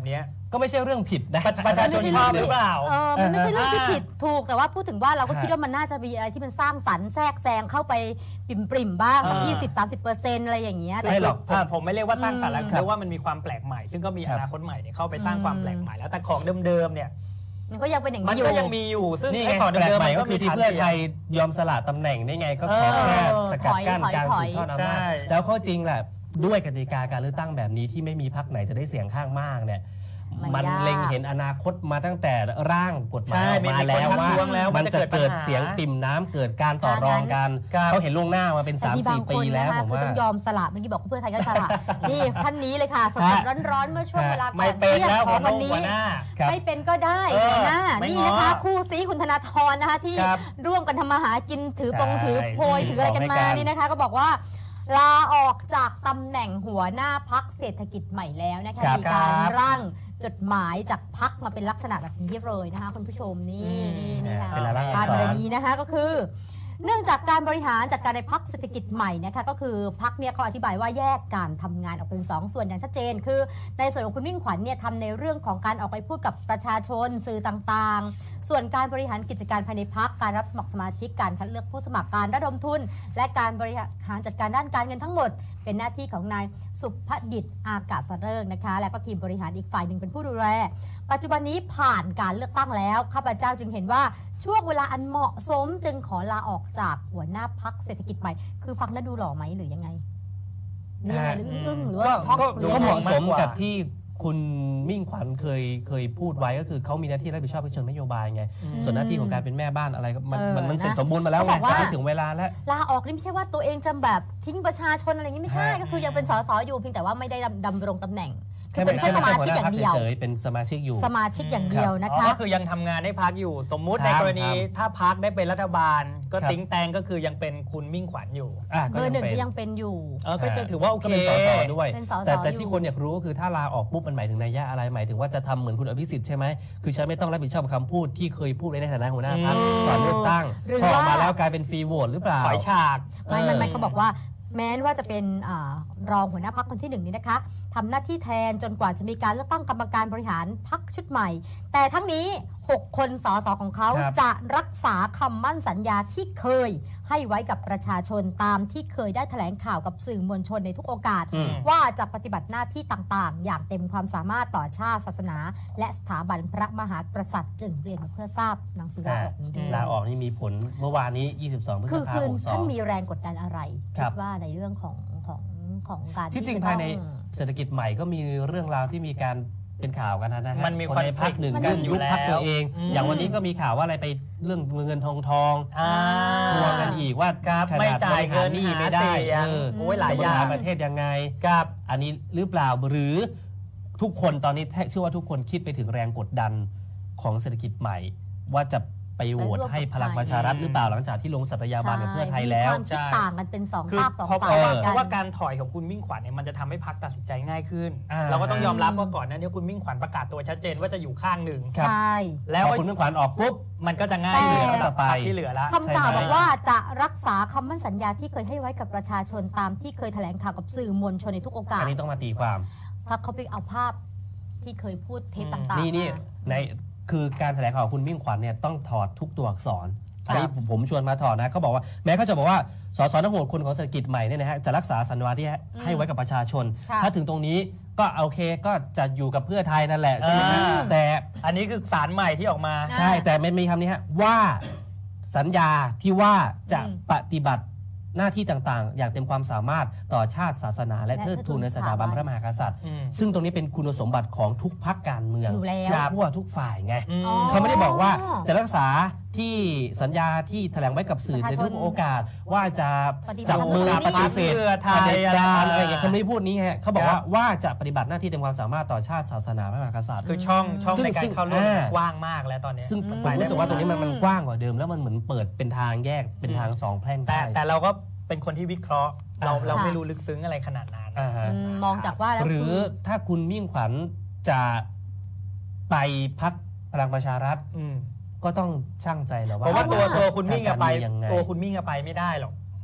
ก็ไม่ใช่เรื่องผิดนะประชาชนชอบหรือเปล่าเออมันไม่ใช่เรื่องที่ผิดถูกแต่ว่าพูดถึงว่าเราก็คิดว่ามันน่าจะมีอะไรที่มันสร้างสรรค์แทรกแซงเข้าไปปริ่มๆบ้างแบบ ยี่สิบถึงสามสิบเปอร์เซ็นต์ อะไรอย่างเงี้ยแต่ผมผมไม่เรียกว่าสร้างสรรค์แล้วเรียกว่ามันมีความแปลกใหม่ซึ่งก็มีอนาคตใหม่เข้าไปสร้างความแปลกใหม่แล้วแต่ของเดิมๆเนี่ยมันก็ยังเป็นอย่างนี้อยู่มันก็ยังมีอยู่ซึ่งไอ้ของแปลกใหม่ก็คือที่เพื่อไทยยอมสละตำแหน่งได้ไงก็ขอแค่สกัดกั้นการสืบทอดอำนาจแล้วข้อจริงแหละด้วยกติกาการเลือกตั้งแบบนี้ที่ไม่มีพรรคไหนจะได้เสียงข้างมากเนี่ยมันเล็งเห็นอนาคตมาตั้งแต่ร่างกฎหมายออกมาแล้วว่ามันจะเกิดเสียงปิ่มน้ำเกิดการต่อรองกันเขาเห็นล่วงหน้ามาเป็น สามสี่ ปีแล้วผมว่าต้องยอมสละเมื่อกี้บอกเพื่อไทยก็สละนี่ท่านนี้เลยค่ะสดๆร้อนๆเมื่อช่วงเวลาก่อนเที่ยงของวันนี้ไม่เป็นก็ได้นะนี่นะคะคู่ซีคุณธนาธรนะคะที่ร่วมกันทำมาหากินถือปงถือโพยถืออะไรกันมานี่นะคะก็บอกว่าลาออกจากตำแหน่งหัวหน้าพรรคเศรษฐกิจใหม่แล้วนะคะมีการร่างจดหมายจากพรรคมาเป็นลักษณะแบบนี้เลยนะคะคุณผู้ชมนี่นี่นี่ค่ะการกรณีนะคะก็คือเนื่องจากการบริหารจัดการในพรรคเศรษฐกิจใหม่นะคะก็คือพรรคเนี่ยเขาอธิบายว่าแยกการทำงานออกเป็นสองส่วนอย่างชัดเจนคือในส่วนของคุณมิ่งขวัญเนี่ยทำในเรื่องของการออกไปพูดกับประชาชนสื่อต่างๆส่วนการบริหารกิจการภายในพรรคการรับสมัครสมาชิกการคัดเลือกผู้สมัครการระดมทุนและการบริหารจัดการด้านการเงินทั้งหมดเป็นหน้าที่ของนายสุภดิษฐ์อากาศฤกษ์นะคะและก็ทีมบริหารอีกฝ่ายหนึ่งเป็นผู้ดูแลปัจจุบันนี้ผ่านการเลือกตั้งแล้วข้าพเจ้าจึงเห็นว่าช่วงเวลาอันเหมาะสมจึงขอลาออกจากหัวหน้าพรรคเศรษฐกิจใหม่คือฟังแล้วดูหล่อไหมหรือยังไงนี่ไงหรืออึ้งหรือว่าช็อกหรือก็เหมาะสมกับที่คุณมิ่งขวัญเคยเคยพูดไว้ก็คือเขามีหน้าที่รับผิดชอบในเชิงนโยบายไงส่วนหน้าที่ของการเป็นแม่บ้านอะไรมันมันเสร็จสมบูรณ์มาแล้วไงแต่ถึงเวลาแล้วลาออกนี่ไม่ใช่ว่าตัวเองจะแบบทิ้งประชาชนอะไรอย่างนี้ไม่ใช่ก็คือยังเป็นสสอยู่เพียงแต่ว่าไม่ได้ดำรงตำแหน่งคือเป็นแค่สมาชิกอย่างเดียวเป็นสมาชิกอยู่สมาชิกอย่างเดียวนะคะก็คือยังทำงานให้พรรคอยู่สมมุติในกรณีถ้าพรรคได้เป็นรัฐบาลก็ติ้งแตงก็คือยังเป็นคุณมิ่งขวัญอยู่เบอร์หนึ่งก็ยังเป็นอยู่เออก็จะถือว่าโอเคเป็นสสด้วยแต่แต่ที่คนอยากรู้ก็คือถ้าลาออกปุ๊บมันหมายถึงนัยยะอะไรหมายถึงว่าจะทำเหมือนคุณอภิสิทธิ์ใช่ไหมคือฉันไม่ต้องรับผิดชอบคำพูดที่เคยพูดไว้ในฐานะหัวหน้าพรรคก่อนเลือกตั้งพอออกมาแล้วกลายเป็นฟรีโหวตหรือเปล่าถอยฉากไม่ไม่ไม่เขาบอกว่าแม้ว่าจะเป็นรองหัวหน้าพรรคคนที่หนึ่งนี้นะคะทำหน้าที่แทนจนกว่าจะมีการเลือกตั้งกรรมการบริหารพรรคชุดใหม่แต่ทั้งนี้หกคนสสของเขาจะรักษาคำมั่นสัญญาที่เคยให้ไว้กับประชาชนตามที่เคยได้แถลงข่าวกับสื่อมวลชนในทุกโอกาสว่าจะปฏิบัติหน้าที่ต่างๆอย่างเต็มความสามารถต่อชาติศาสนาและสถาบันพระมหากษัตริย์จึงเรียนมาเพื่อทราบหนังสือลาออกนี้ด้วยลาออกนี่มีผลเมื่อวานนี้ยี่สิบสองพฤษภาคมหกสิบสองคือท่านมีแรงกดดันอะไรคิดว่าในเรื่องของของของการที่จริงภายในเศรษฐกิจใหม่ก็มีเรื่องราวที่มีการเป็นข่าวกันนะฮะมันมีคนในพรรคหนึ่งก็ยุบพรรคตัวเองอย่างวันนี้ก็มีข่าวว่าอะไรไปเรื่องเงินทองทองทวงกันอีกว่าไม่จ่ายเงินนี่ไม่ได้เออหลายอย่างประเทศยังไงครับอันนี้หรือเปล่าหรือทุกคนตอนนี้เชื่อว่าทุกคนคิดไปถึงแรงกดดันของเศรษฐกิจใหม่ว่าจะไปโหวตให้พลังประชารัฐหรือเปล่าหลังจากที่ลงสัตยาบันกับเพื่อไทยแล้วมีความคิดต่างกันเป็นสองภาคสองฝ่ายเพราะว่าการถอยของคุณมิ่งขวัญเนี่ยมันจะทำให้พรรคตัดสินใจง่ายขึ้นเราก็ต้องยอมรับว่าก่อนหน้านี้คุณมิ่งขวัญประกาศตัวชัดเจนว่าจะอยู่ข้างหนึ่งใช่แล้วคุณมิ่งขวัญออกปุ๊บมันก็จะง่ายเหลือต่อไปที่เหลือแล้วคำกล่าวบอกว่าจะรักษาคำมั่นสัญญาที่เคยให้ไว้กับประชาชนตามที่เคยแถลงข่าวกับสื่อมวลชนในทุกโอกาสอันนี้ต้องมาตีความถ้าเขาไปเอาภาพที่เคยพูดเทปต่างๆนี่นี่ในคือการแถลงข่าวคุณมิ่งขวัญเนี่ยต้องถอดทุกตัวอักษรอันนี้ผมชวนมาถอดนะเขาบอกว่าแม้เขาจะบอกว่าสสนักโหวตคนของเศรษฐกิจใหม่เนี่ยนะฮะจะรักษาสัญญาที่ให้ไว้กับประชาชนถ้าถึงตรงนี้ก็โอเคก็จะอยู่กับเพื่อไทยนั่นแหละใช่ไหมแต่อันนี้คือสารใหม่ที่ออกมาใช่แต่ไม่มีคำนี้ฮะว่าสัญญาที่ว่าจะปฏิบัติหน้าที่ต่างๆอย่างเต็มความสามารถต่อชาติศาสนาและเทิดทูนในสถาบันพระมหากษัตริย์ซึ่งตรงนี้เป็นคุณสมบัติของทุกพรรคการเมืองทุกขั้วทุกฝ่ายไงเขาไม่ได้บอกว่าจะรักษาที่สัญญาที่แถลงไว้กับสื่อในทุกโอกาสว่าจะจับมือปฏิเสธไทยอะไรอย่างเงี้ยเขาไม่ได้พูดนี้ไงเขาบอกว่าว่าจะปฏิบัติหน้าที่เต็มความสามารถต่อชาติศาสนาพระมหากษัตริย์คือช่องช่องในการเข้าร่วมกว้างมากแล้วตอนนี้ซึ่งผมรู้สึกว่าตรงนี้มันกว้างกว่าเดิมแล้วมันเหมือนเปิดเป็นทางแยกเป็นทางสองแพร่งแต่แต่เราก็เป็นคนที่วิเคราะห์เราเราไม่รู้ลึกซึ้งอะไรขนาดนั้นมองจากว่าแล้วหรือถ้าคุณมิ่งขวัญจะไปพรรคพลังประชารัฐก็ต้องช่างใจแล้วว่าเพราะว่าตัวตัวคุณมิ่งไปตัวคุณมิ่งไปไม่ได้หรอก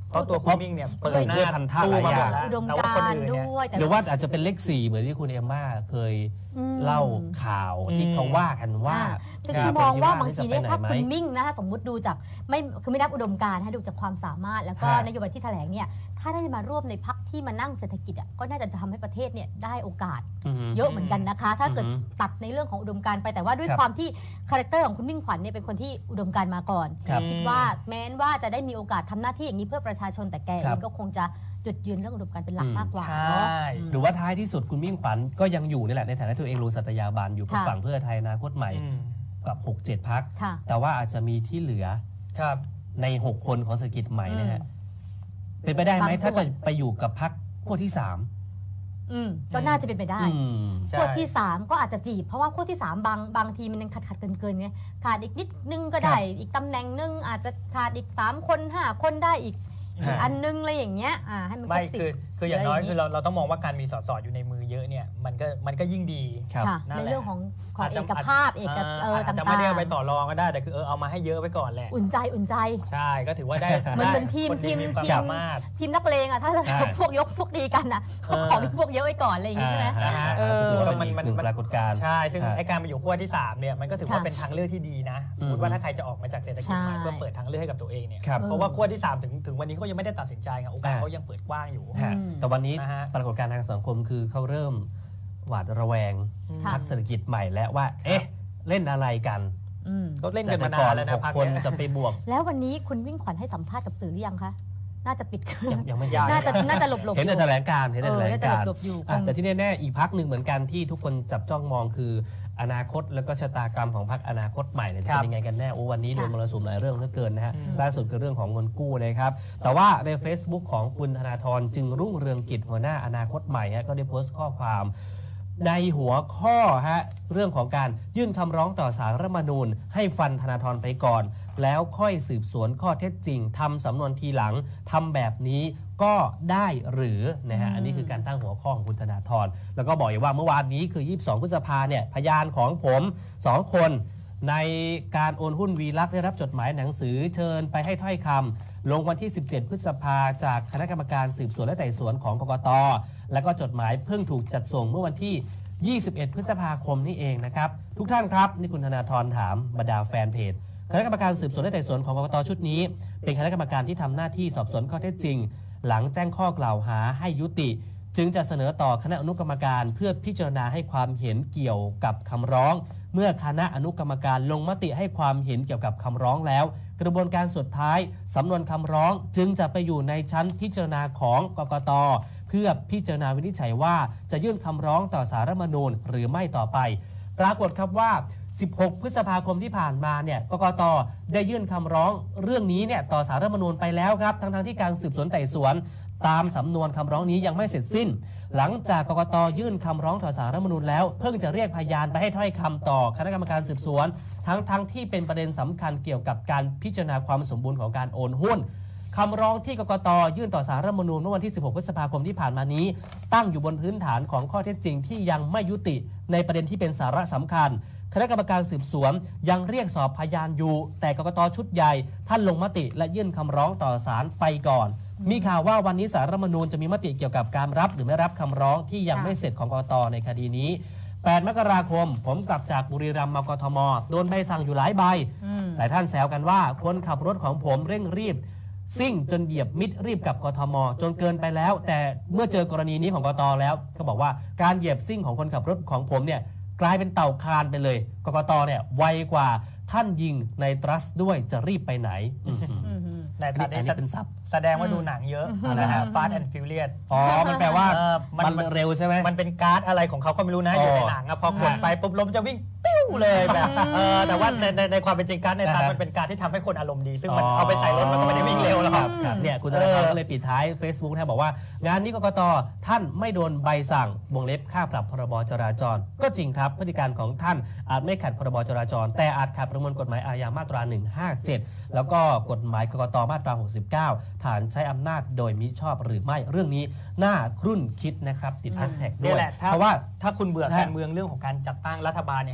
เพราะตัวคุณมิ่งเนี่ยเปิดหน้าพันธะมาหมดแล้วอุดมการณ์ด้วยหรือว่าอาจจะเป็นเลขสี่เหมือนที่คุณเอมม่าเคยเล่าข่าวที่เขาว่ากันว่าคือมองว่าบางทีเนี่ยถ้าคุณมิ่งนะสมมุติดูจากไม่คือไม่นับอุดมการณ์ให้ดูจากความสามารถแล้วก็นโยบายที่แถลงเนี่ยถ้าได้มาร่วมในพรรคที่มานั่งเศรษฐกิจอ่ะก็น่าจะทำให้ประเทศเนี่ยได้โอกาสเยอะเหมือนกันนะคะถ้าเกิดตัดในเรื่องของอุดมการณ์ไปแต่ว่าด้วยความที่คาแรคเตอร์ของคุณมิ่งขวัญเนี่ยเป็นคนที่อุดมการณ์มาก่อนคิดว่าแม้ว่าจะได้มีโอกาสทำหน้าที่อย่างนี้เพื่อประชาชนแต่แกเองก็คงจะจุดยืนเรื่องอุดมการณ์เป็นหลักมากกว่าเนาะหรือว่าท้ายที่สุดคุณมิ่งขวัญก็ยังอยู่นี่แหละในฐานะตัวเองลงสัตยาบันอยู่กับฝั่งเพื่อไทยอนาคตใหม่กับ หกเจ็ด พรรคแต่ว่าอาจจะมีที่เหลือในหกคนของเศรษฐกิจใหม่นะฮะเป็นไปได้ไหมถ้าจะไปอยู่กับพรรคขั้วที่สามอืมก็น่าจะเป็นไปได้ขั้วที่สามก็อาจจะจีบเพราะว่าขั้วที่สามบางบางทีมันยังขาดขาดเกินเกินไงขาดอีกนิดนึงก็ได้อีกตำแหน่งนึงอาจจะขาดอีกสามคนห้าคนได้อีกอันนึงอะไรอย่างเงี้ยอ่าให้มันครบสิบคือคืออย่างน้อยคือเราเราต้องมองว่าการมีสสอยู่ในมือเยอะเนี่ยมันก็มันก็ยิ่งดีในเรื่องของของเอกภาพเอกเออต่างๆจะไม่ได้ไปต่อรองก็ได้แต่คือเออเอามาให้เยอะไว้ก่อนแหละอุ่นใจอุ่นใจใช่ก็ถือว่าได้เหมือนเป็นทีมทีมทีมทีมนักเลงอ่ะถ้าพวกยกพวกดีกันอ่ะเขาขอมีพวกเยอะไว้ก่อนอะไรอย่างงี้ใช่ไหมเออมันมันปรากฏการณ์ใช่ซึ่งไอการมาอยู่ขั้วที่สามเนี่ยมันก็ถือว่าเป็นทางเลือกที่ดีนะสมมติว่าถ้าใครจะออกมาจากเศรษฐกิจใหม่เพื่อเปิดทางเลือกให้กับตัวเองเนี่ยเพราะว่าขั้วที่สามถึงถึงวันนี้เขายังไม่ได้ตัดสินใจไงโอกาสเขายังเปิดกว้างอยู่แต่วันนี้ปรากฏการณ์ทางสังคมคือเขาเริ่มหวาดระแวงพรรคเศรษฐกิจใหม่แล้วว่าเอ๊ะเล่นอะไรกันก็เล่นกันมานานแล้วนะพรรคคนจะไปบวกแล้ววันนี้คุณวิ่งขวัญให้สัมภาษณ์กับสื่อหรือยังคะน่าจะปิดยังไม่ยาวน่าจะน่าจะหลบหลบเห็นในแถลงการเห็นในแถลงการแต่ที่แน่ๆอีกพรรคหนึ่งเหมือนกันที่ทุกคนจับจ้องมองคืออนาคตแล้วก็ชะตากรรมของพรรคอนาคตใหม่เนี่ยจะเป็นยังไงกันแน่โอ้วันนี้โดนมรสุมหลายเรื่องเหลือเกินนะฮะล่าสุดคือเรื่องของเงินกู้นะครับแต่ว่าใน Facebook ของคุณธนาธรจึงรุ่งเรืองกิจหัวหน้าอนาคตใหม่ฮะก็ได้โพสต์ข้อความในหัวข้อฮะเรื่องของการยื่นคำร้องต่อศาลรัฐธรรมนูญให้ฟันธนาธรไปก่อนแล้วค่อยสืบสวนข้อเท็จจริงทำสำนวนทีหลังทำแบบนี้ก็ได้หรือนะฮะอันนี้คือการตั้งหัวข้อของคุณธนาธรแล้วก็บอกว่าเมื่อวานนี้คือยี่สิบสองพฤษภาเนี่ยพยานของผมสองคนในการโอนหุ้นวีลักษณ์ได้รับจดหมายหนังสือเชิญไปให้ถ้อยคำลงวันที่สิบเจ็ดพฤษภาจากคณะกรรมการสืบสวนและไต่สวนของกกต.แล้วก็จดหมายเพิ่งถูกจัดส่งเมื่อวันที่ยี่สิบเอ็ดพฤษภาคมนี่เองนะครับทุกท่านครับนี่คุณธนาธรถามบรรดาแฟนเพจคณะกรรมการสืบสวนและไต่สวนของกกต.ชุดนี้เป็นคณะกรรมการที่ทำหน้าที่สอบสวนข้อเท็จจริงหลังแจ้งข้อกล่าวหาให้ยุติจึงจะเสนอต่อคณะอนุกรรมการเพื่อพิจารณาให้ความเห็นเกี่ยวกับคำร้องเมื่อคณะอนุกรรมการลงมติให้ความเห็นเกี่ยวกับคำร้องแล้วกระบวนการสุดท้ายสำนวนคำร้องจึงจะไปอยู่ในชั้นพิจารณาของกกต.เพื่อพิจารณาวินิจฉัยว่าจะยื่นคำร้องต่อศาลรัฐธรรมนูญหรือไม่ต่อไปปรากฏครับว่าสิบหกพฤษภาคมที่ผ่านมาเนี่ยกกต.ได้ยื่นคำร้องเรื่องนี้เนี่ยต่อศาลรัฐธรรมนูญไปแล้วครับทั้งๆที่การสืบสวนไต่สวนตามสำนวนคำร้องนี้ยังไม่เสร็จสิ้นหลังจากกกต.ยื่นคำร้องต่อศาลรัฐธรรมนูญแล้วเพิ่งจะเรียกพยานไปให้ถ้อยคำต่อคณะกรรมการสืบสวนทั้งทั้งที่เป็นประเด็นสำคัญเกี่ยวกับการพิจารณาความสมบูรณ์ของการโอนหุ้นคำร้องที่กกต.ยื่นต่อศาลรัฐธรรมนูญเมื่อวันที่สิบหกพฤษภาคมที่ผ่านมานี้ตั้งอยู่บนพื้นฐานของข้อเท็จจริงที่ยังไม่ยุติในประเด็นที่เป็นสาระสำคัญคณะกรรมการสืบสวนยังเรียกสอบพยานอยู่แต่กกต.ชุดใหญ่ท่านลงมติและยื่นคำร้องต่อศาลไปก่อนมีข่าวว่าวันนี้ศาลรัฐธรรมนูญจะมีมติเกี่ยวกับการรับหรือไม่รับคำร้องที่ยังไม่เสร็จของกกต.ในคดีนี้แปดมกราคมผมกลับจากบุรีรัมย์มากทม.โดนใบสั่งอยู่หลายใบแต่ท่านแซวกันว่าคนขับรถของผมเร่งรีบซิ่งจนเหยียบมิดรีบกับกทม.จนเกินไปแล้วแต่เมื่อเจอกรณีนี้ของกกต.แล้วเขาบอกว่าการเหยียบซิ่งของคนขับรถของผมเนี่ยกลายเป็นเต่าคานไปเลยกกต.เนี่ยไวกว่าท่านยิงในทรัสด้วยจะรีบไปไหนในตอนนี้เป็นซับแสดงว่าดูหนังเยอะนะฮะ Fast and Furious อ๋อมันแปลว่ามันเร็วใช่ไหมมันเป็นการ์ดอะไรของเขาก็ไม่รู้นะอยู่ในหนังอะพอกดไปปุ๊บลมจะวิ่งปิ้วเลยแบบเออแต่ว่าในในในความเป็นจริงการ์ดในทรัสมันเป็นการ์ดที่ทำให้คนอารมณ์ดีซึ่งมันเอาไปใส่รถมันก็ไม่ได้วิ่งเร็วแล้วครับเนี่ยคุณธนาธรก็เลยปิดท้าย Facebook นะบอกว่างานนี้กกต.ท่านไม่โดนใบสั่งวงเล็บค่าปรับพรบจราจรก็จริงครับพฤติการของท่านอาจไม่ขัดพรบจราจรแต่อาจขัดประมวลกฎหมายอาญามาตราหนึ่งห้าเจ็ดแล้วก็กฎหมายกกต.มาตราหกสิบเก้าฐานใช้อำนาจโดยมิชอบหรือไม่เรื่องนี้น่าครุ่นคิดนะครับติดแฮชแท็กด้วยเพราะว่าถ้าคุณเบื่อการเมืองเรื่องของการจัดตั้งรัฐบาลเนี่ยให้มาดูอ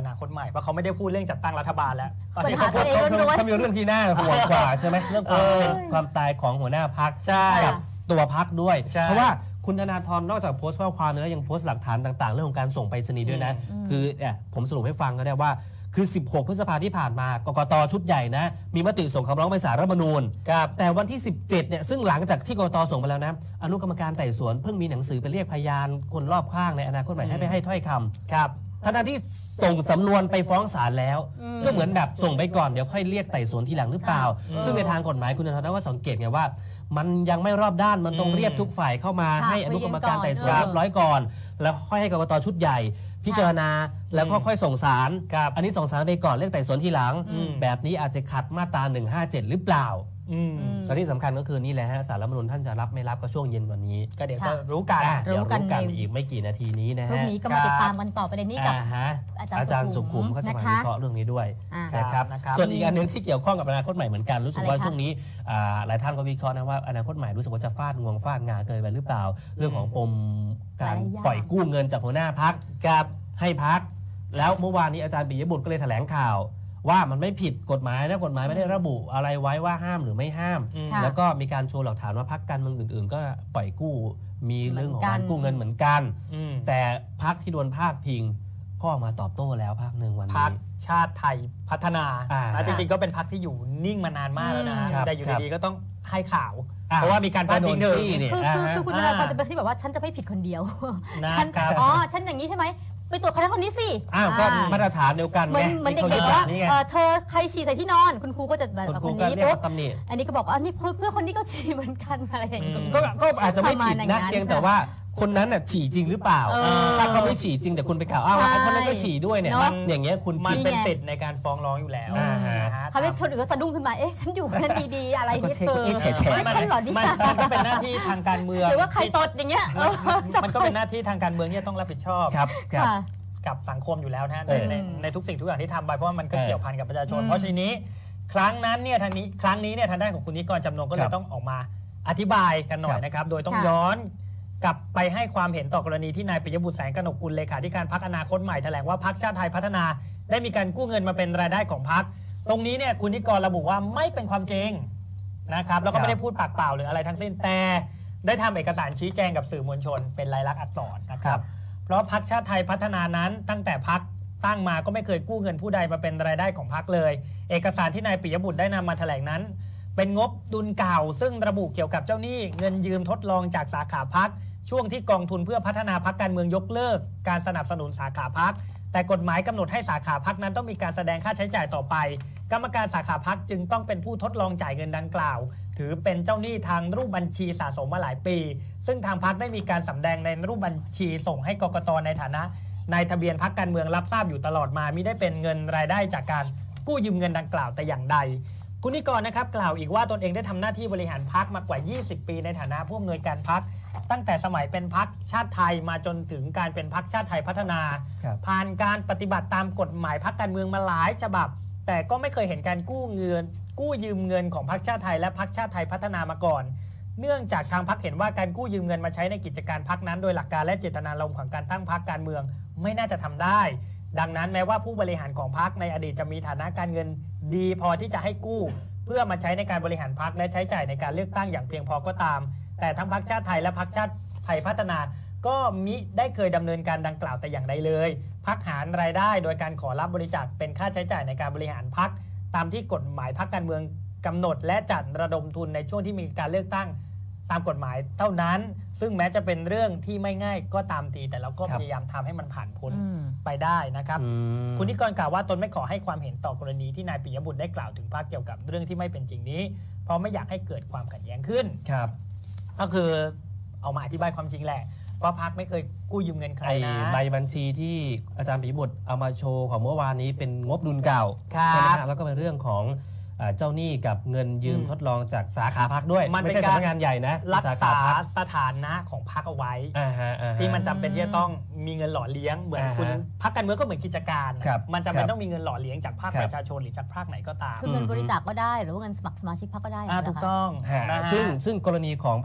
อนาคตใหม่เพราะเขาไม่ได้พูดเรื่องจัดตั้งรัฐบาลแล้วตอนนี้ปัญหาเขาตัวเองล้วนๆเขามีเรื่องที่น่าห่วงกว่าใช่ไหมเรื่องความเป็นความตายของหัวหน้าพรรคใช่กับตัวพรรคด้วยใช่เพราะว่าคุณธนาธรนอกจากโพสต์ข้อความแล้วยังโพสต์หลักฐานต่างๆเรื่องของการส่งไปรษณีย์ด้วยนะอืมคือเนี่ยผมสรุปให้ฟังก็ได้ว่าคือสิบหกพฤษภาที่ผ่านมากกตชุดใหญ่นะมีมติส่งคำร้องไปศาลรัฐธรรมนูญแต่วันที่สิบเจ็ดเนี่ยซึ่งหลังจากที่กกตส่งไปแล้วนะอนุกรรมการไต่สวนเพิ่งมีหนังสือไปเรียกพยานคนรอบข้างในอนาคตใหม่ให้ไปให้ถ้อยคำครับทั้งที่ส่งสำนวนไปฟ้องศาลแล้วก็เหมือนแบบส่งไปก่อนเดี๋ยวค่อยเรียกไต่สวนทีหลังหรือเปล่าซึ่งในทางกฎหมายคุณธนาธรก็สังเกตไงว่ามันยังไม่รอบด้านมันต้องเรียกทุกฝ่ายเข้ามาให้อนุกรรมการไต่สวนเรียบร้อยก่อนแล้วค่อยให้กกตชุดใหญ่พิจารณาแล้วก็ค่อยส่งศาลอันนี้ส่งศาลไปก่อนเรียกไต่สวนทีหลังแบบนี้อาจจะขัดมาตราหนึ่งห้าเจ็ดหรือเปล่าตอนที่สำคัญก็คือนี่แหละฮะศาลรัฐธรรมนูญท่านจะรับไม่รับก็ช่วงเย็นวันนี้ก็เดี๋ยวก็รู้กันเดี๋ยวรู้กันอีกไม่กี่นาทีนี้นะฮะพรุ่งนี้ก็มาติดตามกันต่อประเด็นนี้กับอาจารย์สุขุมเขาจะมาวิเคราะห์เรื่องนี้ด้วยนะครับส่วนอีกอันนึงที่เกี่ยวข้องกับอนาคตใหม่เหมือนกันรู้สึกว่าช่วงนี้หลายท่านก็วิเคราะห์นะว่าอนาคตใหม่รู้สึกว่าจะฟาดงวงฟาดงาเกินไปหรือเปล่าเรื่องของปมการปล่อยกู้เงินจากหัวหน้าพรรคกับให้พรรคแล้วเมื่อวานนี้อาจารย์ปิยบุตรก็เลยแถลงข่าวว่ามันไม่ผิดกฎหมายนะกฎหมายไม่ได้ระบุอะไรไว้ว่าห้ามหรือไม่ห้ามแล้วก็มีการโชว์หลักฐานว่าพรรคการเมืองอื่นๆก็ปล่อยกู้มีเรื่องของการกู้เงินเหมือนกันแต่พรรคที่โดนพาดพิงก็ออกมาตอบโต้แล้วพรรคหนึ่งวันนี้พรรคชาติไทยพัฒนาจริงๆก็เป็นพรรคที่อยู่นิ่งมานานมากแล้วนะแต่อยู่ดีๆก็ต้องให้ข่าวเพราะว่ามีการพาดพิงเธอคือคุณธนาธรจะเป็นที่แบบว่าฉันจะไม่ผิดคนเดียวฉันอ๋อฉันอย่างนี้ใช่ไหมไปตรวจคนนั้นคนนี้สิอ้าวก็มาตรฐานเดียวกันเหมือนเหมือนเด็กๆว่าเธอใครฉี่ใส่ที่นอนคุณครูก็จะแบบคนนี้ปุ๊บอันนี้ก็บอกว่านี่เพื่อคนนี้ก็ฉี่เหมือนกันอะไรอย่างเงี้ยก็อาจจะไม่ผิดนะเพียงแต่ว่าคนนั้นน่ะฉี่จริงหรือเปล่าถ้าเขาไม่ฉี่จริงแต่คุณไปกล่าวอ้างว่าไอ้คนนั้นก็ฉี่ด้วยเนี่ยมันอย่างเงี้ยคุณมันเป็นสิทธิ์ในการฟ้องร้องอยู่แล้วทำให้คนอื่นก็สะดุ้งขึ้นมาเอ๊ะฉันอยู่กันดีๆอะไรนี่เธอเฉยๆไม่หรอนี่มันก็เป็นหน้าที่ทางการเมืองหรือว่าใครตดอย่างเงี้ยมันก็เป็นหน้าที่ทางการเมืองที่ต้องรับผิดชอบครับกับสังคมอยู่แล้วนะในในทุกสิ่งทุกอย่างที่ทำไปเพราะว่ามันก็เกี่ยวพันกับประชาชนเพราะฉะนั้นครั้งนั้นเนี่ยทางนี้ครั้งนี้เนี่ยทางด้านของคุณนิกรจำนงก็เลยต้องออกมาอธิบายกันหน่อยนะครับโดยต้องย้อนกลับไปให้ความเห็นต่อกรณีที่นายปิยบุตรแสงกนกกุลเลขาธิการพรรคอนาคตใหม่แถลงว่าพรรคชาติไทยพัฒนาได้มีการกู้เงินมาเป็นรายได้ของพรรคตรงนี้เนี่ยคุณนิกรระบุว่าไม่เป็นความจริงนะครับแล้วก็ไม่ได้พูดปากเปล่าหรืออะไรทั้งสิ้นแต่ได้ทำเอกสารชี้แจงกับสื่อมวลชนเป็นลายลักษณ์อักษรนะครับเพราะพรรคชาติไทยพัฒนานั้นตั้งแต่พรรคตั้งมาก็ไม่เคยกู้เงินผู้ใดมาเป็นรายได้ของพรรคเลยเอกสารที่นายปิยบุตรได้นำมาแถลงนั้นเป็นงบดุลเก่าซึ่งระบุเกี่ยวกับเจ้าหนี้เงินยืมทดลองจากสาขาพรรคช่วงที่กองทุนเพื่อพัฒนาพรรคการเมืองยกเลิกการสนับสนุนสาขาพรรคแต่กฎหมายกำหนดให้สาขาพรรคนั้นต้องมีการแสดงค่าใช้จ่ายต่อไปกรรมการสาขาพรรคจึงต้องเป็นผู้ทดลองจ่ายเงินดังกล่าวถือเป็นเจ้าหนี้ทางรูปบัญชีสะสมมาหลายปีซึ่งทางพรรคได้มีการสำแดงในรูปบัญชีส่งให้กกตในฐานะนายทะเบียนพรรคการเมืองรับทราบอยู่ตลอดมามิได้เป็นเงินรายได้จากการกู้ยืมเงินดังกล่าวแต่อย่างใดคุณนิกรนะครับกล่าวอีกว่าตนเองได้ทำหน้าที่บริหารพรรคมากว่ายี่สิบปีในฐานะผู้อำนวยการพรรคตั้งแต่สมัยเป็นพรรคชาติไทยมาจนถึงการเป็นพรรคชาติไทยพัฒนาผ่านการปฏิบัติตามกฎหมายพรรคการเมืองมาหลายฉบับแต่ก็ไม่เคยเห็นการกู้เงินกู้ยืมเงินของพรรคชาติไทยและพรรคชาติไทยพัฒนามาก่อนเนื่องจากทางพรรคเห็นว่าการกู้ยืมเงินมาใช้ในกิจการพรรคนั้นโดยหลักการและเจตนารมณ์ของการตั้งพรรคการเมืองไม่น่าจะทำได้ดังนั้นแม้ว่าผู้บริหารของพรรคในอดีตจะมีฐานะการเงินดีพอที่จะให้กู้เพื่อมาใช้ในการบริหารพรรคและใช้จ่ายในการเลือกตั้งอย่างเพียงพอก็ตามแต่ทั้งพรรคชาติไทยและพรรคชาติไทยพัฒนาก็มิได้เคยดำเนินการดังกล่าวแต่อย่างใดเลยพรรคหารายได้โดยการขอรับบริจาคเป็นค่าใช้จ่ายในการบริหารพรรคตามที่กฎหมายพรรคการเมืองกำหนดและจัดระดมทุนในช่วงที่มีการเลือกตั้งตามกฎหมายเท่านั้นซึ่งแม้จะเป็นเรื่องที่ไม่ง่ายก็ตามทีแต่เราก็พยายามทำให้มันผ่านพ้นไปได้นะครับคุณนิกรกล่าวว่าตนไม่ขอให้ความเห็นต่อกรณีที่นายปิยบุตรได้กล่าวถึงพรรคเกี่ยวกับเรื่องที่ไม่เป็นจริงนี้เพราะไม่อยากให้เกิดความขัดแย้งขึ้นครับก็คือเอามาอธิบายความจริงแหละว่าพรรคไม่เคยกู้ยืมเงินใครนะใบบัญชีที่อาจารย์ปิยบุตรเอามาโชว์ของเมื่อวานนี้เป็นงบดุลเก่าใช่ไหมครับแล้วก็เป็นเรื่องของเจ้าหนี้กับเงินยืมทดลองจากสาขาพรรคด้วยไม่ใช่สำนักงานใหญ่นะรักษาสถานะของพรรคเอาไว้ที่มันจำเป็นที่จะต้องมีเงินหล่อเลี้ยงเหมือนคุณพรรคการเมืองก็เหมือนกิจการมันจำเป็นต้องมีเงินหล่อเลี้ยงจากภาคประชาชนหรือจากภาคไหนก็ตามคือเงินบริจาคก็ได้หรือว่าเงินสมัครสมาชิกพรรคก็ได้ถูกต้องซึ่งซึ่งกรณีของพรรค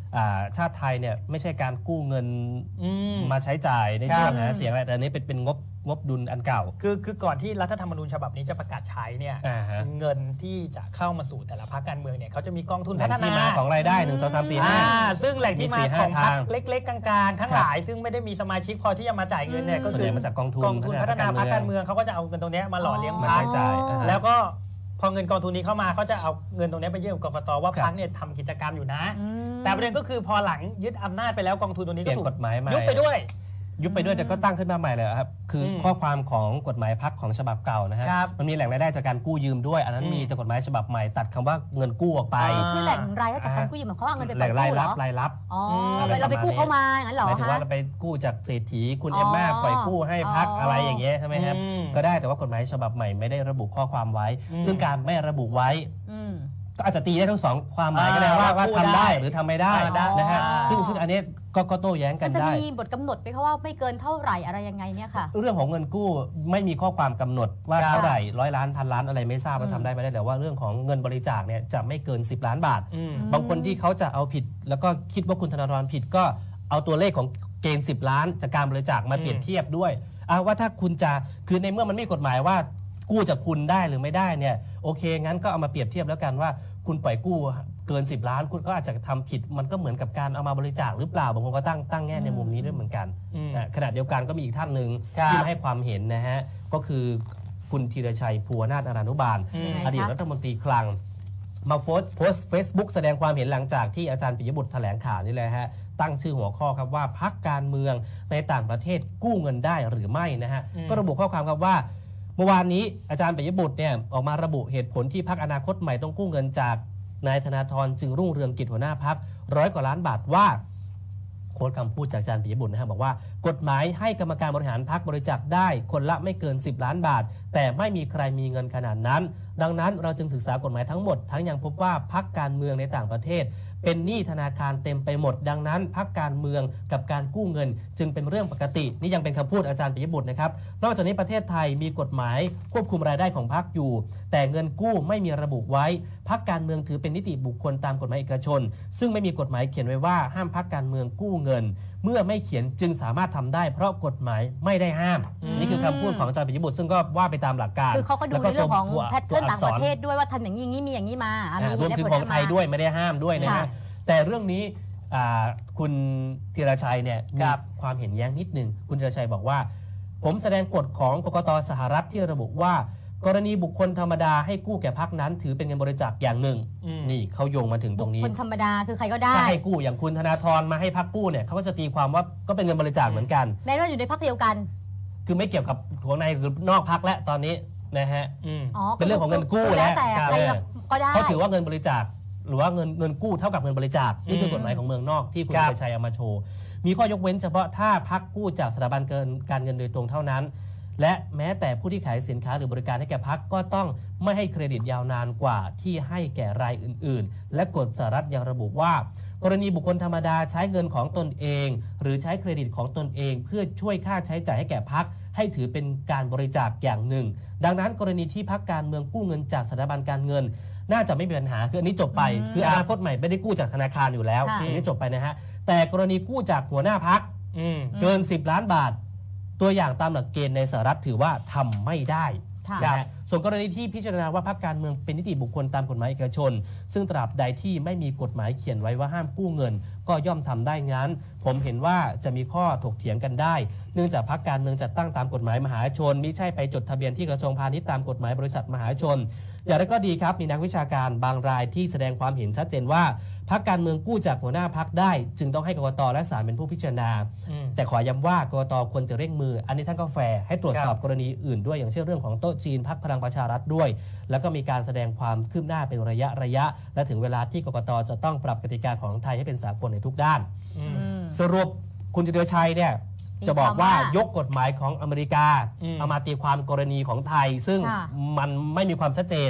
ชาติไทยเนี่ยไม่ใช่การกู้เงินมาใช้จ่ายในเรื่องหาเสียงอะไรแต่อันนี้เป็นเป็นงบงบดุลอันเก่าคือคือก่อนที่รัฐธรรมนูญฉบับนี้จะประกาศใช้เนี่ยเงินที่จะเข้ามาสู่แต่ละพรรคการเมืองเนี่ยเขาจะมีกองทุนพัฒนาของรายได้หนึ่งสองสามสี่ห้าซึ่งแหล่งที่มาของพรรคเล็กๆกลางๆทั้งหลายซึ่งไม่ได้มีสมาชิกพอที่จะมาจ่ายเงินเนี่ยก็คือมาจากกองทุนกองทุนพัฒนาพรรคการเมืองเขาก็จะเอาเงินตรงนี้มาหล่อเลี้ยงพรรคแล้วก็พอเงินกองทุนนี้เข้ามาเขาจะเอาเงินตรงนี้ไปยื่นกับกกตว่าพรรคเนี่ยทำกิจกรรมอยู่นะแต่ประเด็นก็คือพอหลังยึดอำนาจไปแล้วกองทุนตรงนี้ก็ถูกยุบไปด้วยยุบไปด้วยแต่ก็ตั้งขึ้นมาใหม่เลยครับคือข้อความของกฎหมายพรรคของฉบับเก่านะฮะมันมีแหล่งรายได้จากการกู้ยืมด้วยอันนั้นมีแต่กฎหมายฉบับใหม่ตัดคำว่าเงินกู้ออกไปคือแหล่งรายได้จากการกู้ยืมเขาว่าเงินเป็นแหล่งรายรับรายรับอ๋อเราไปกู้เข้ามางั้นเหรอหมายถึงว่าเราไปกู้จากเศรษฐีคุณเอ็มม่าปล่อยกู้ให้พรรคอะไรอย่างเงี้ยใช่ไหมครับก็ได้แต่ว่ากฎหมายฉบับใหม่ไม่ได้ระบุข้อความไว้ซึ่งการไม่ระบุไว้ก็อาจจะตีได้ทั้งสองความหมายก็ได้ว่าว่าทำได้หรือทำไม่ได้นะฮะซึ่งซึ่งอันนี้ก็ก็โต้แย้งกันได้จะมีบทกำหนดไหมคะว่าไม่เกินเท่าไหร่อะไรยังไงเนี่ยค่ะเรื่องของเงินกู้ไม่มีข้อความกำหนดว่าเท่าไหร่ร้อยล้านพันล้านอะไรไม่ทราบว่าทำได้ไม่ได้แต่ว่าเรื่องของเงินบริจาคเนี่ยจะไม่เกินสิบล้านบาทบางคนที่เขาจะเอาผิดแล้วก็คิดว่าคุณธนาธรผิดก็เอาตัวเลขของเกณฑ์สิบล้านจากการบริจาคมาเปรียบเทียบด้วยว่าถ้าคุณจะคือในเมื่อมันไม่มีกฎหมายว่ากู้จากคุณได้หรือไม่ได้เนี่ยโอเคงั้นก็เอามาเปรียบเทียบแล้วกันว่าคุณปล่อยกู้เกินสิบล้านคุณก็อาจจะทำผิดมันก็เหมือนกับการเอามาบริจาคหรือเปล่าบางคนก็ตั้งตั้งแง่ในมุมนี้ด้วยเหมือนกันขณะเดียวกันก็มีอีกท่านหนึ่งที่ให้ความเห็นนะฮะก็คือคุณธีรชัยภูวนาถอารานุบาลอดีตรัฐมนตรีคลังมาโพสต์โพสต์ Facebook แสดงความเห็นหลังจากที่อาจารย์ปิยบุตรแถลงข่าวนี่เลยฮะตั้งชื่อหัวข้อครับว่าพรรคการเมืองในต่างประเทศกู้เงินได้หรือไม่นะฮะก็ระบุข้อความครับว่าเมื่อวานนี้อาจารย์ปิยบุตรเนี่ยออกมาระบุเหตุผลที่พรรคอนาคตใหม่ต้องกู้เงินจากนายธนาธรจึงรุ่งเรืองกิจหัวหน้าพรรคร้อยกว่าล้านบาทว่าโค้ดคำพูดจากอาจารย์ปิยบุตรนะฮะบอกว่ากฎหมายให้กรรมการบริหารพรรคบริจาคได้คนละไม่เกินสิบล้านบาทแต่ไม่มีใครมีเงินขนาดนั้นดังนั้นเราจึงศึกษากฎหมายทั้งหมดทั้งยังพบว่าพรรคการเมืองในต่างประเทศเป็นหนี้ธนาคารเต็มไปหมดดังนั้นพรรคการเมืองกับการกู้เงินจึงเป็นเรื่องปกตินี่ยังเป็นคำพูดอาจารย์ปิยบุตรนะครับนอกจากนี้ประเทศไทยมีกฎหมายควบคุมรายได้ของพรรคอยู่แต่เงินกู้ไม่มีระบุไว้พรรคการเมืองถือเป็นนิติบุคคลตามกฎหมายเอกชนซึ่งไม่มีกฎหมายเขียนไว้ว่าห้ามพรรคการเมืองกู้เงินเมื่อไม่เขียนจึงสามารถทำได้เพราะกฎหมายไม่ได้ห้ามนี่คือคำพูดของอาจารย์ปิยบุตรซึ่งก็ว่าไปตามหลักการคือเขาก็ดูในเรื่องของแพทเทิร์นต่างประเทศด้วยว่าทำอย่างนี้มีอย่างนี้มารวมถึงของไทยด้วยไม่ได้ห้ามด้วยนะฮะแต่เรื่องนี้คุณธีรชัยเนี่ยมีความเห็นแย้งนิดนึงคุณธีรชัยบอกว่าผมแสดงกฎของกกต.สหรัฐที่ระบุว่ากรณีบุคคลธรรมดาให้กู้แก่พรรคนั้นถือเป็นเงินบริจาคอย่างหนึ่งนี่เขาโยงมาถึงตรงนี้คนธรรมดาคือใครก็ได้ถ้าให้กู้อย่างคุณธนาธรมาให้พรรคกู้เนี่ยเขาก็จะตีความว่าก็เป็นเงินบริจาคเหมือนกันแม้ว่าอยู่ในพรรคเดียวกันคือไม่เกี่ยวกับของในหรือนอกพรรคและตอนนี้นะฮะเป็นเรื่องของเงินกู้แล้วเขาถือว่าเงินบริจาคหรือว่าเงินเงินกู้เท่ากับเงินบริจาคนี่คือกฎหมายของเมืองนอกที่คุณธีรชัยเอามาโชว์มีข้อยกเว้นเฉพาะถ้าพรรคกู้จากสถาบันการเงินโดยตรงเท่านั้นและแม้แต่ผู้ที่ขายสินค้าหรือบริการให้แก่พรรคก็ต้องไม่ให้เครดิตยาวนานกว่าที่ให้แก่รายอื่นๆและกฎสหรัฐยังระบุว่ากรณีบุคคลธรรมดาใช้เงินของตนเองหรือใช้เครดิตของตนเองเพื่อช่วยค่าใช้จ่ายให้แก่พรรคให้ถือเป็นการบริจาคอย่างหนึ่งดังนั้นกรณีที่พรรคการเมืองกู้เงินจากสถาบันการเงินน่าจะไม่มีปัญหาคืออันนี้จบไปคืออนาคตใหม่ไม่ได้กู้จากธนาคารอยู่แล้วอันนี้จบไปนะฮะแต่กรณีกู้จากหัวหน้าพรรคเกินสิบล้านบาทตัวอย่างตามหลักเกณฑ์ในสหรัฐถือว่าทำไม่ได้นะฮะส่วนกรณีที่พิจารณาว่าพรรคการเมืองเป็นนิติบุคคลตามกฎหมายเอกชนซึ่งตราบใดที่ไม่มีกฎหมายเขียนไว้ว่าห้ามกู้เงินก็ย่อมทำได้งั้นผมเห็นว่าจะมีข้อถกเถียงกันได้เนื่องจากพรรคการเมืองจัดตั้งตามกฎหมายมหาชนมิใช่ไปจดทะเบียนที่กระทรวงพาณิชย์ตามกฎหมายบริษัทมหาชนอย่างไรก็ดีครับมีนักวิชาการบางรายที่แสดงความเห็นชัดเจนว่าพรรคการเมืองกู้จากหัวหน้าพรรคได้จึงต้องให้กกต.และศาลเป็นผู้พิจารณาแต่ขอย้ำว่ากกต.ควรจะเร่งมืออันนี้ท่านก็แฟร์ให้ตรวจสอบกรณีอื่นด้วยอย่างเช่นเรื่องของโต๊ะจีนพรรคพลังประชารัฐด้วยแล้วก็มีการแสดงความคืบหน้าเป็นระยะระยะและถึงเวลาที่กกต.จะต้องปรับกติกาของไทยให้เป็นสากลในทุกด้านสรุปคุณธีรชัยเนี่ยจะบอกว่ายกกฎหมายของอเมริกาเอามาตีความกรณีของไทยซึ่งมันไม่มีความชัดเจน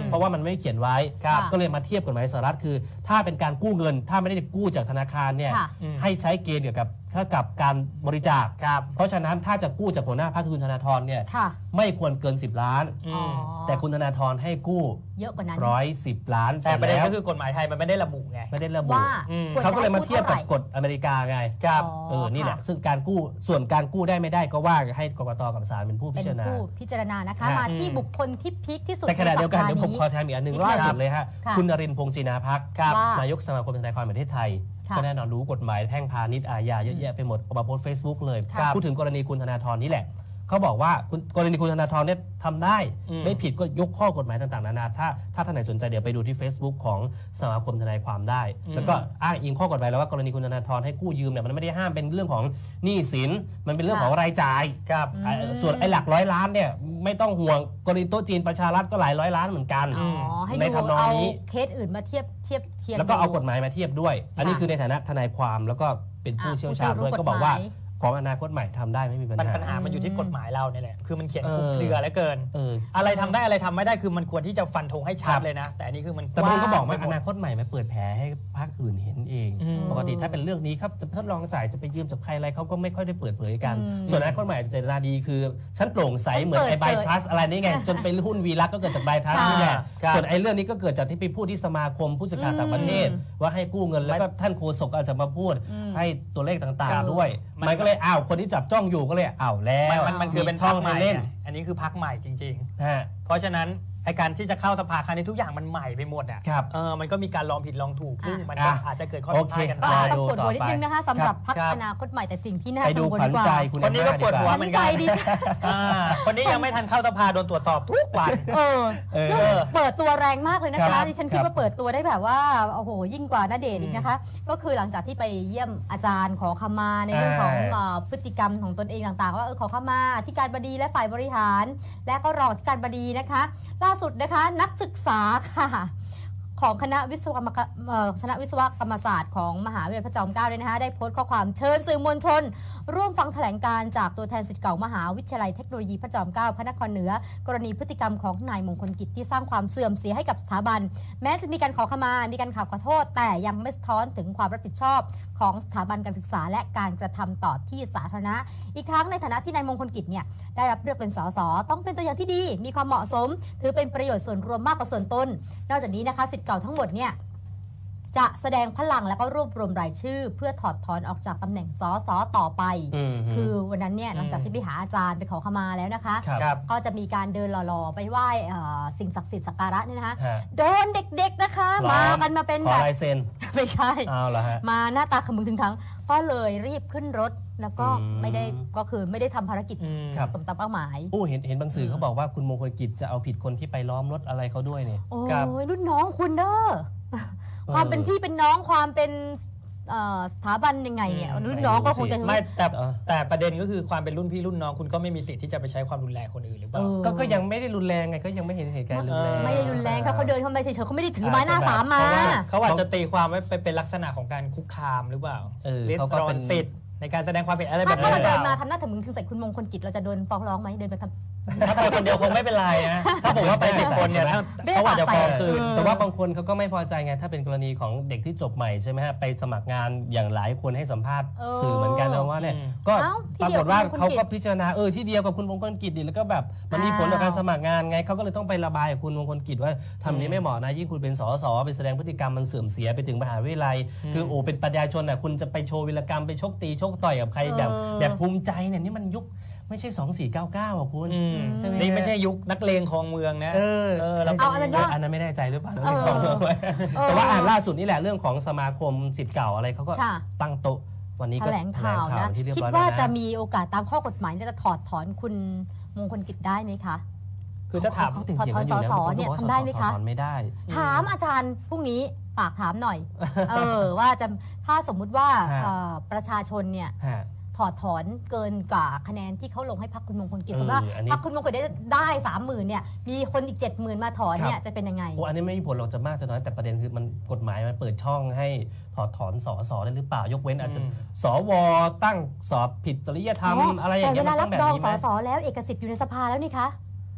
เพราะว่ามันไม่เขียนไว้ก็เลยมาเทียบกฎหมายสหรัฐคือถ้าเป็นการกู้เงินถ้าไม่ได้กู้จากธนาคารเนี่ยให้ใช้เกณฑ์เกี่ยวกับเท่ากับการบริจาคเพราะฉะนั้นถ้าจะกู้จากหัวหน้าพรรคคือคุณธนาธรเนี่ยไม่ควรเกินสิบล้านแต่คุณธนาธรให้กู้เยอะกว่านั้นร้อยสิบล้านแต่ประเด็นก็คือกฎหมายไทยมันไม่ได้ระบุไงไม่ได้ระบุเขาก็เลยมาเทียบกับกฎอเมริกาไงครับเออนี่แหละซึ่งการกู้ส่วนการกู้ได้ไม่ได้ก็ว่าให้กกต.กับศาลเป็นผู้พิจารณาเป็นผู้พิจารณานะคะมาที่บุคคลที่พีคที่สุดแต่ขณะเดียวกันเดี๋ยวผมขอแถมอีกอันหนึ่งล่าสุดเลยฮะคุณนรินทร์พงษ์จีนาภักดิ์นายกสมาคมทนายความแห่งประเทศไทยก็แน่นอนรู้กฎหมายแพ่งพาณิชย์อาญาเยอะแยะไปหมดออกมาโพสต์เฟซบุ๊กเลยพูดถึงกรณีคุณธนาธรนี่แหละเขาบอกว่ากรณีคุณธนาธรเนี่ยทำได้ไม่ผิดก็ยกข้อกฎหมายต่างๆนานาถ้าถ้าท่านไหนสนใจเดี๋ยวไปดูที่ Facebook ของสมาคมทนายความได้แล้วก็อ้างอิงข้อกฎหมายแล้วว่ากรณีคุณธนาธรให้กู้ยืมเนี่ยมันไม่ได้ห้ามเป็นเรื่องของหนี้สินมันเป็นเรื่องของรายจ่ายครับส่วนไอ้หลักร้อยล้านเนี่ยไม่ต้องห่วงกรณีโต๊ะจีนประชารัฐก็หลายร้อยล้านเหมือนกันในทำนองนี้เคสอื่นมาเทียบเทียบเทียบแล้วก็เอากฎหมายมาเทียบด้วยอันนี้คือในฐานะทนายความแล้วก็เป็นผู้เชี่ยวชาญด้วยก็บอกว่าของอนาคตใหม่ทำได้ไม่มีปัญหาปัญหามันอยู่ที่กฎหมายเราเนี่ยแหละคือมันเขียนคลุมเครือแล้วเกินอะไรทำได้อะไรทำไม่ได้คือมันควรที่จะฟันธงให้ชัดเลยนะแต่อันนี้คือมันแต่บางคนก็บอกว่าอนาคตใหม่มาเปิดแผลให้พรรคอื่นเห็นเองปกติถ้าเป็นเรื่องนี้ครับจะทดลองจ่ายจะไปยืมจากใครอะไรเขาก็ไม่ค่อยได้เปิดเผยกันส่วนอนาคตใหม่เจตนาดีคือฉันโปร่งใสเหมือนไอ้ไบทรัสอะไรนี่ไงจนไปหุ้นวีลักก็เกิดจากไบทรัสนี่แหละส่วนไอ้เรื่องนี้ก็เกิดจากที่ไปพูดที่สมาคมผู้สื่อข่าวต่างประเทศว่าให้กู้เงินแล้วก็ท่านโฆษกอาจจะมาพูดให้ตัวเลขต่างๆด้วยมันก็เลยอ้าวคนที่จับจ้องอยู่ก็เลยเอาแล้วมันมันคือเป็นช่องให้เล่นอันนี้คือพักใหม่จริงๆเพราะฉะนั้นไอการที่จะเข้าสภาครั้งนี้ทุกอย่างมันใหม่ไปหมดอ่ะเออมันก็มีการลองผิดลองถูกซึ่งมันก็อาจจะเกิดข้อผิดพลาดกันได้ต้องปวดหัวนิดนึงนะคะสำหรับพรรคอนาคตใหม่แต่สิ่งที่น่ากังวลกว่าคนนี้ก็ปวดหัวเหมือนกันคนนี้ยังไม่ทันเข้าสภาโดนตรวจสอบทุกวันเออเปิดตัวแรงมากเลยนะคะดิฉันคิดว่าเปิดตัวได้แบบว่าโอ้โหยิ่งกว่าณเดชน์อีกนะคะก็คือหลังจากที่ไปเยี่ยมอาจารย์ขอขมาในเรื่องของพฤติกรรมของตนเองต่างๆว่าเออขอขมาที่การบดีและฝ่ายบริหารและก็รองที่การบดีนะคะล่าสุดนะคะนักศึกษาค่ะของคณะวิศวกรรมคณะวิศวกรรมศาสตร์ของมหาวิทยาลัยพระจอมเกล้าด้วยนะคะได้โพสต์ข้อความเชิญสื่อมวลชนร่วมฟังแถลงการจากตัวแทนศิษย์เก่ามหาวิทยาลัยเทคโนโลยีพระจอมเกล้าพระนครเหนือกรณีพฤติกรรมของนายมงคลกิจที่สร้างความเสื่อมเสียให้กับสถาบันแม้จะมีการขอขมามีการขอโทษแต่ยังไม่สะท้อนถึงความรับผิดชอบของสถาบันการศึกษาและการกระทำต่อที่สาธารณะอีกครั้งในฐานะที่นายมงคลกิจเนี่ยได้รับเลือกเป็นสสต้องเป็นตัวอย่างที่ดีมีความเหมาะสมถือเป็นประโยชน์ส่วนรวมมากกว่าส่วนตนนอกจากนี้นะคะศิษย์เก่าทั้งหมดเนี่ยจะแสดงพลังแล้วก็รวบรวมรายชื่อเพื่อถอดถอนออกจากตำแหน่งสสต่อไปคือวันนั้นเนี่ยหลังจากที่ไปหาอาจารย์ไปขอขมาแล้วนะคะก็จะมีการเดินหล่อๆไปไหว้สิ่งศักดิ์สิทธิ์สักการะนี่นะคะโดนเด็กๆนะคะมากันมาเป็นแบบไม่ใช่มาหน้าตาขมึงถึงทั้งก็เลยรีบขึ้นรถแล้วก็ไม่ได้ก็คือไม่ได้ทำภารกิจตามตามเป้าหมายโอ้เห็นเห็นบางสื่อเขาบอกว่าคุณมงคลกิจจะเอาผิดคนที่ไปล้อมรถอะไรเขาด้วยเนี่ยโอ้ยรุ่นน้องคุณเด้อความเป็นพี่เป็นน้องความเป็นสถาบันยังไงเนี่ยรุ่นน้องก็คงจะไม่แต่แต่ประเด็นก็คือความเป็นรุ่นพี่รุ่นน้องคุณก็ไม่มีสิทธิ์ที่จะไปใช้ความรุนแรงคนอื่นหรือเปล่าก็ก็ยังไม่ได้รุนแรงไงก็ยังไม่เห็นเหตุการณ์รุนแรงไม่ได้รุนแรงเขาเดินเข้าไปเฉยๆเขาไม่ได้ถือไม้หน้าสามมาเขาอาจจะตีความไว้เป็นลักษณะของการคุกคามหรือเปล่าเรียกร้องสิทธิ์ในการแสดงความเห็นอะไรแบบนี้ถ้าเราเดินมาทำหน้าถึงมึงถึงใส่คุณมงคลกิจเราจะโดนฟ้องร้องไหมเดินไปทำถ้าไปคนเดียวคงไม่เป็นไรนะถ้าบอกว่าไปสิบคนเนี่ยเขาอาจจะฟ้องคืนแต่ว่าบางคนเขาก็ไม่พอใจไงถ้าเป็นกรณีของเด็กที่จบใหม่ใช่ไหมฮะไปสมัครงานอย่างหลายคนให้สัมภาษณ์สื่อเหมือนกันนะว่าเนี่ยก็ปรากฏว่าเขาก็พิจารณาเออที่เดียวกับคุณมงคลกิจดิแล้วก็แบบมันมีผลต่อการสมัครงานไงเขาก็เลยต้องไประบายกับคุณมงคลกิจว่าทำนี้ไม่เหมาะนะยิ่งคุณเป็นสสไปแสดงพฤติกรรมมันเสื่อมเสียไปถึงมหาวิทยาลัยคือโอ้เป็นประชาชนอ่ะคุณจะไปโชว์วีรกรรมไปชกตีชกต่อยกับใครแบบแบบภูมิใจเนี่ยนี่มันยุคไม่ใช่สองสี่เก้าเก้าอ่ะคุณใช่ไหมนี่ไม่ใช่ยุคนักเลงครองเมืองนะเออเออเอาอันนั้นอันนั้นไม่แน่ใจหรือเปล่าแต่ว่าอ่านล่าสุดนี่แหละเรื่องของสมาคมศิษย์เก่าอะไรเขาก็ตั้งโต๊ะวันนี้ก็แถลงข่าวนะคิดว่าจะมีโอกาสตามข้อกฎหมายจะถอดถอนคุณมงคลกิจได้ไหมคะคือถ้าถามถอดถอนสสเนี่ยทำได้ไหมคะถอนไม่ได้ถามอาจารย์พรุ่งนี้ฝากถามหน่อยเออว่าจะถ้าสมมุติว่าประชาชนเนี่ยถอดถอนเกินกว่าคะแนนที่เขาลงให้พรรคคุณมงคลกิจสมมติว่าพรรคคุณมงคลกิจได้สามหมื่นเนี่ยมีคนอีกเจ็ดหมื่นมาถอนเนี่ยจะเป็นยังไงโอ้อันนี้ไม่มีผลเราจะมากจะน้อยแต่ประเด็นคือมันกฎหมายมันเปิดช่องให้ถอดถอนสสได้หรือเปล่ายกเว้นอาจจะสวตั้งสอบผิดจริยธรรมอะไรอย่างเงี้ยแต่เวลารับรองสสแล้วเอกสิทธิ์อยู่ในสภาแล้วนี่คะ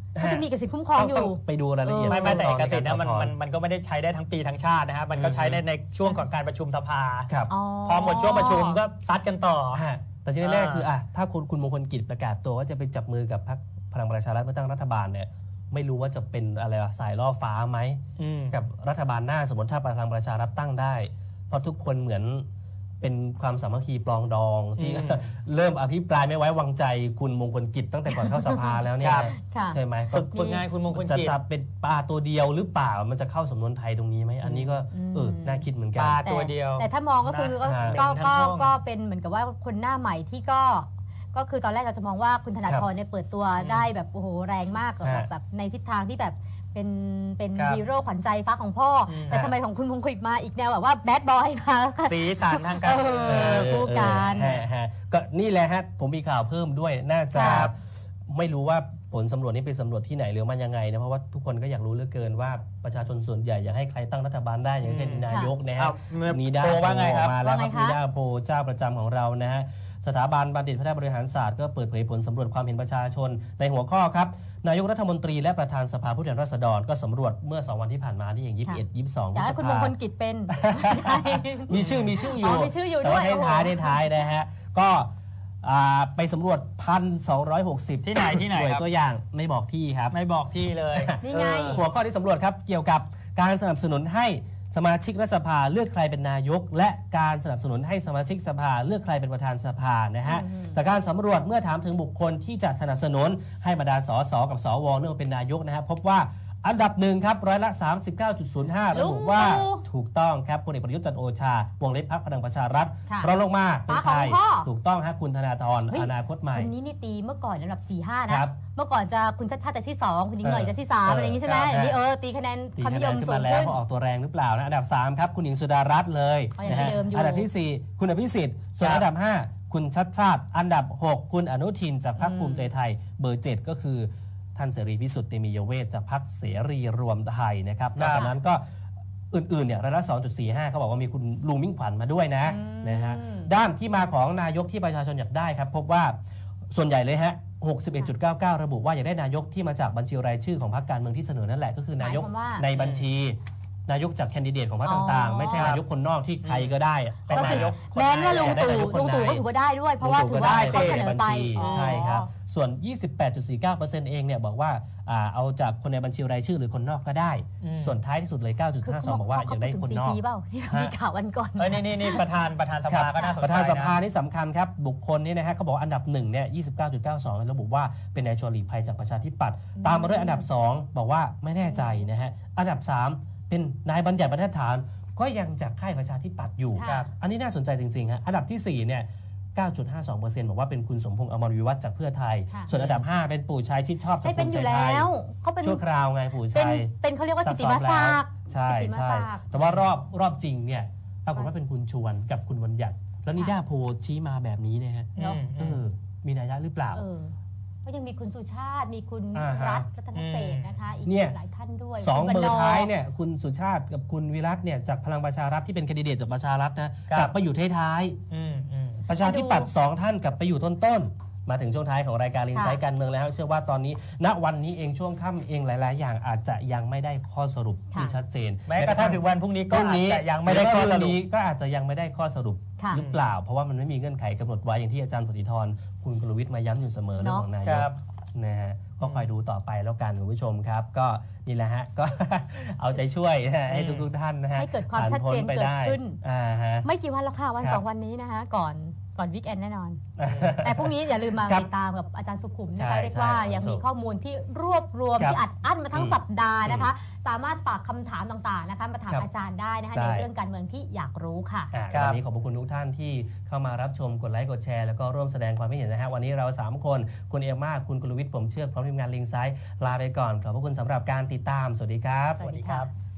ก็จะมีเอกสิทธิ์คุ้มครองอยู่ไปดูรายละเอียดไม่ไม่แต่เอกสิทธิ์นะมันมันมันก็ไม่ได้ใช้ได้ทั้งปีทั้งชาตินะครับมันก็ใช้ในในช่วงของการประชุมสภาพอหมดช่วงประชุมก็ซัดกันต่อแต่ที่แรกคืออ่ะถ้าคุณคุณมงคลกิจประกาศตัวว่าจะไปจับมือกับพรรคพลังประชารัฐเพื่อตั้งรัฐบาลเนี่ยไม่รู้ว่าจะเป็นอะไรสายล่อฟ้าไหมกับรัฐบาลหน้าสมมติถ้าพลังประชารัฐตั้งได้เพราะทุกคนเหมือนเป็นความสามัคคีปลองดองที่เริ่มอภิปรายไม่ไว้วางใจคุณมงคลกิจตั้งแต่ก่อนเข้าสภาแล้วเนี่ยใช่ไหมฝึกงานคุณมงคลกิจจะเป็นปลาตัวเดียวหรือเปล่ามันจะเข้าสำนวนไทยตรงนี้ไหมอันนี้ก็เออน่าคิดเหมือนกันปลาตัวเดียวแต่ถ้ามองก็คือก็ก็ก็เป็นเหมือนกับว่าคนหน้าใหม่ที่ก็ก็คือตอนแรกเราจะมองว่าคุณธนาธรเนี่ยเปิดตัวได้แบบโอ้โหแรงมากแบบในทิศทางที่แบบเป็นเป็นฮีโร่ขวัญใจฟ้าของพ่อแต่ทำไมของคุณมงคลมาอีกแนวแบบว่าแบดบอยมาสีสันทางการคู่กันก็นี่แหละฮะผมมีข่าวเพิ่มด้วยน่าจะไม่รู้ว่าผลสำรวจนี้เป็นสำรวจที่ไหนหรือมันยังไงนะเพราะว่าทุกคนก็อยากรู้เหลือเกินว่าประชาชนส่วนใหญ่อยากให้ใครตั้งรัฐบาลได้อย่างเช่นนายกนะครับนีด้าโพมาแล้วครับนีด้าโพเจ้าประจำของเรานะฮะสถาบันบัณฑิตพัฒนาบริหารศาสตร์ก็เปิดเผยผลสำรวจความเห็นประชาชนในหัวข้อครับนายกรัฐมนตรีและประธานสภาผู้แทนราษฎรก็สำรวจเมื่อสองวันที่ผ่านมาที่อย่างยี่สิบเอ็ด ยี่สิบสองอยากให้คุณมงคลกิจเป็นมีชื่อมีชื่ออยู่แต่ว่าให้ท้ายได้ท้ายนะฮะก็ไปสำรวจ หนึ่งพันสองร้อยหกสิบที่ไหนที่ไหนครับตัวอย่างไม่บอกที่ครับไม่บอกที่เลยนี่ไงหัวข้อที่สำรวจครับเกี่ยวกับการสนับสนุนให้สมาชิกรัฐสภาเลือกใครเป็นนายกและการสนับสนุนให้สมาชิกสภาเลือกใครเป็นประธานสภานะฮะจากการสำรวจเมื่อถามถึงบุคคลที่จะสนับสนุนให้บรรดาสสกับสวเลือกเป็นนายกนะฮะพบว่าอันดับหนึ่งครับร้อยละ สามสิบเก้าจุดศูนย์ห้า ระบุว่าถูกต้องครับพลเอกประยุทธ์จันทร์โอชาวงเล็บพรรคพลังประชารัฐรองลงมาเป็นใครถูกต้องฮะคุณธนาธรอนาคตใหม่คนนี้นี่ตีเมื่อก่อนอันดับ สี่ห้า นะเมื่อก่อนจะคุณชัดชาติจะที่สองคุณหญิงหน่อยจะที่สามอะไรอย่างนี้ใช่ไหมอย่างนี้เออตีคะแนนความนิยมสูงขึ้นพอออกตัวแรงหรือเปล่านะอันดับสามครับคุณหญิงสุดารัตน์เลยนะฮะอันดับที่สี่คุณอภิสิทธิ์ส่วนอันดับห้าคุณชัดชาติอันดับหกคุณอนุทินจากพรรคภูมิใจไทยเบอร์เจ็ดก็คือท่านเสรีพิสุทธิ์เตมียเวทจากพรรคเสรีรวมไทยนะครับนอกจากนั้นก็อื่นๆเนี่ยร้อยละ สองจุดสี่ห้า เขาบอกว่ามีคุณลุงมิ่งขวัญมาด้วยนะนะฮะด้านที่มาของนายกที่ประชาชนอยากได้ครับพบว่าส่วนใหญ่เลยฮะ หกสิบเอ็ดจุดเก้าเก้า ระบุว่าอยากได้นายกที่มาจากบัญชีรายชื่อของพรรคการเมืองที่เสนอนั่นแหละก็คือนายกในบัญชีนายกจากแคนดิเดตของพรรคต่างๆไม่ใช่นายกคนนอกที่ใครก็ได้เป็นนายกแม้ว่าลุงตู่ลุงตู่ก็ถือว่าได้ด้วยเพราะว่าถือว่าเขาเสนอไปใช่ครับส่วน ยี่สิบแปดจุดสี่เก้าเปอร์เซ็นต์ เองเนี่ยบอกว่าเอาจากคนในบัญชีรายชื่อหรือคนนอกก็ได้ส่วนท้ายที่สุดเลย เก้าจุดห้าสอง บอกว่าอยากได้คนนอกที่มีข่าววันก่อนเออนี่นี่ประธานประธานสภาก็น่าสนใจประธานสภานี่สำคัญครับบุคคลนี้นะฮะเขาบอกอันดับหนึ่งเนี่ย ยี่สิบเก้าจุดเก้าสอง ระบุว่าเป็นนายชวนหลีกภัยจากประชาธิปัตย์ตามมาด้วยอันดับสองบอกว่าไม่แน่ใจนะฮะอันดับสามเป็นนายบัญญัติบรรทัดฐานก็ยังจากค่ายประชาธิปัตย์อยู่อันนี้น่าสนใจจริงๆฮะอันดับที่สี่เนี่ย เก้าจุดห้าสองเปอร์เซ็นต์ บอกว่าเป็นคุณสมพงษ์อมรวิวัฒน์จากเพื่อไทยส่วนอันดับห้าเป็นปู่ชัยชิดชอบจากภูมิใจไทยชั่วคราวไงปู่ชัยเป็นเขาเรียกว่ากิตติมศักดิ์ใช่ใช่แต่ว่ารอบรอบจริงเนี่ยปรากฏว่าเป็นคุณชวนกับคุณบัญญัติแล้วนิด้าโพชี้มาแบบนี้นะฮะเออมีนัยยะหรือเปล่าก็ยังมีคุณสุชาติมีคุณรัฐรัตนเศรษฐ์นะคะอีกหลายท่านด้วยสองเบอร์ท้ายเนี่ยคุณสุชาติกับคุณวิรัตเนี่ยจากพลังประชารัฐที่เป็นแคนดิเดตจากประชารัฐนะกลับไปอยู่ท้ายๆประชาธิปัตย์สองท่านกลับไปอยู่ต้นๆมาถึงช่วงท้ายของรายการลินไซต์การเมืองแล้วเชื่อว่าตอนนี้ณวันนี้เองช่วงค่ำเองหลายๆอย่างอาจจะยังไม่ได้ข้อสรุปที่ชัดเจนแม้กระทั่งถึงวันพรุ่งนี้ก็อาจจะยังไม่ได้ข้อสรุปก็อาจจะยังไม่ได้ข้อสรุปหรือเปล่าเพราะว่ามันไม่มีเงื่อนไขกำหนดไว้อย่างที่อาจารย์สนธิธรคุณกฤวิทย์มาย้ำอยู่เสมอเรื่องของนายกนะฮะก็คอยดูต่อไปแล้วกันคุณผู้ชมครับก็นี่แหละฮะก็เอาใจช่วยให้ทุกๆท่านนะฮะให้เกิดความชัดเจนเกิดขึ้นไม่กี่วันแล้วค่ะวันสองวันนี้นะคะก่อนก่อนวีคเอนด์แน่นอนแต่พรุ่งนี้อย่าลืมมาติดตามกับอาจารย์สุขุมนะคะเรียกว่ายังมีข้อมูลที่รวบรวมที่อัดอั้นมาทั้งสัปดาห์นะคะสามารถฝากคำถามต่างๆนะคะมาถามอาจารย์ได้นะคะในเรื่องการเมืองที่อยากรู้ค่ะวันนี้ขอบคุณทุกท่านที่เข้ามารับชมกดไลค์กดแชร์แล้วก็ร่วมแสดงความคิดเห็นนะฮะวันนี้เราสามคนคุณเอมมาคุณกฤวิทย์ผมเชือกพร้อมทีมงานลิงไซด์ลาไปก่อนขอบคุณสำหรับการติดตามสวัสดีครับสวัสดีครับ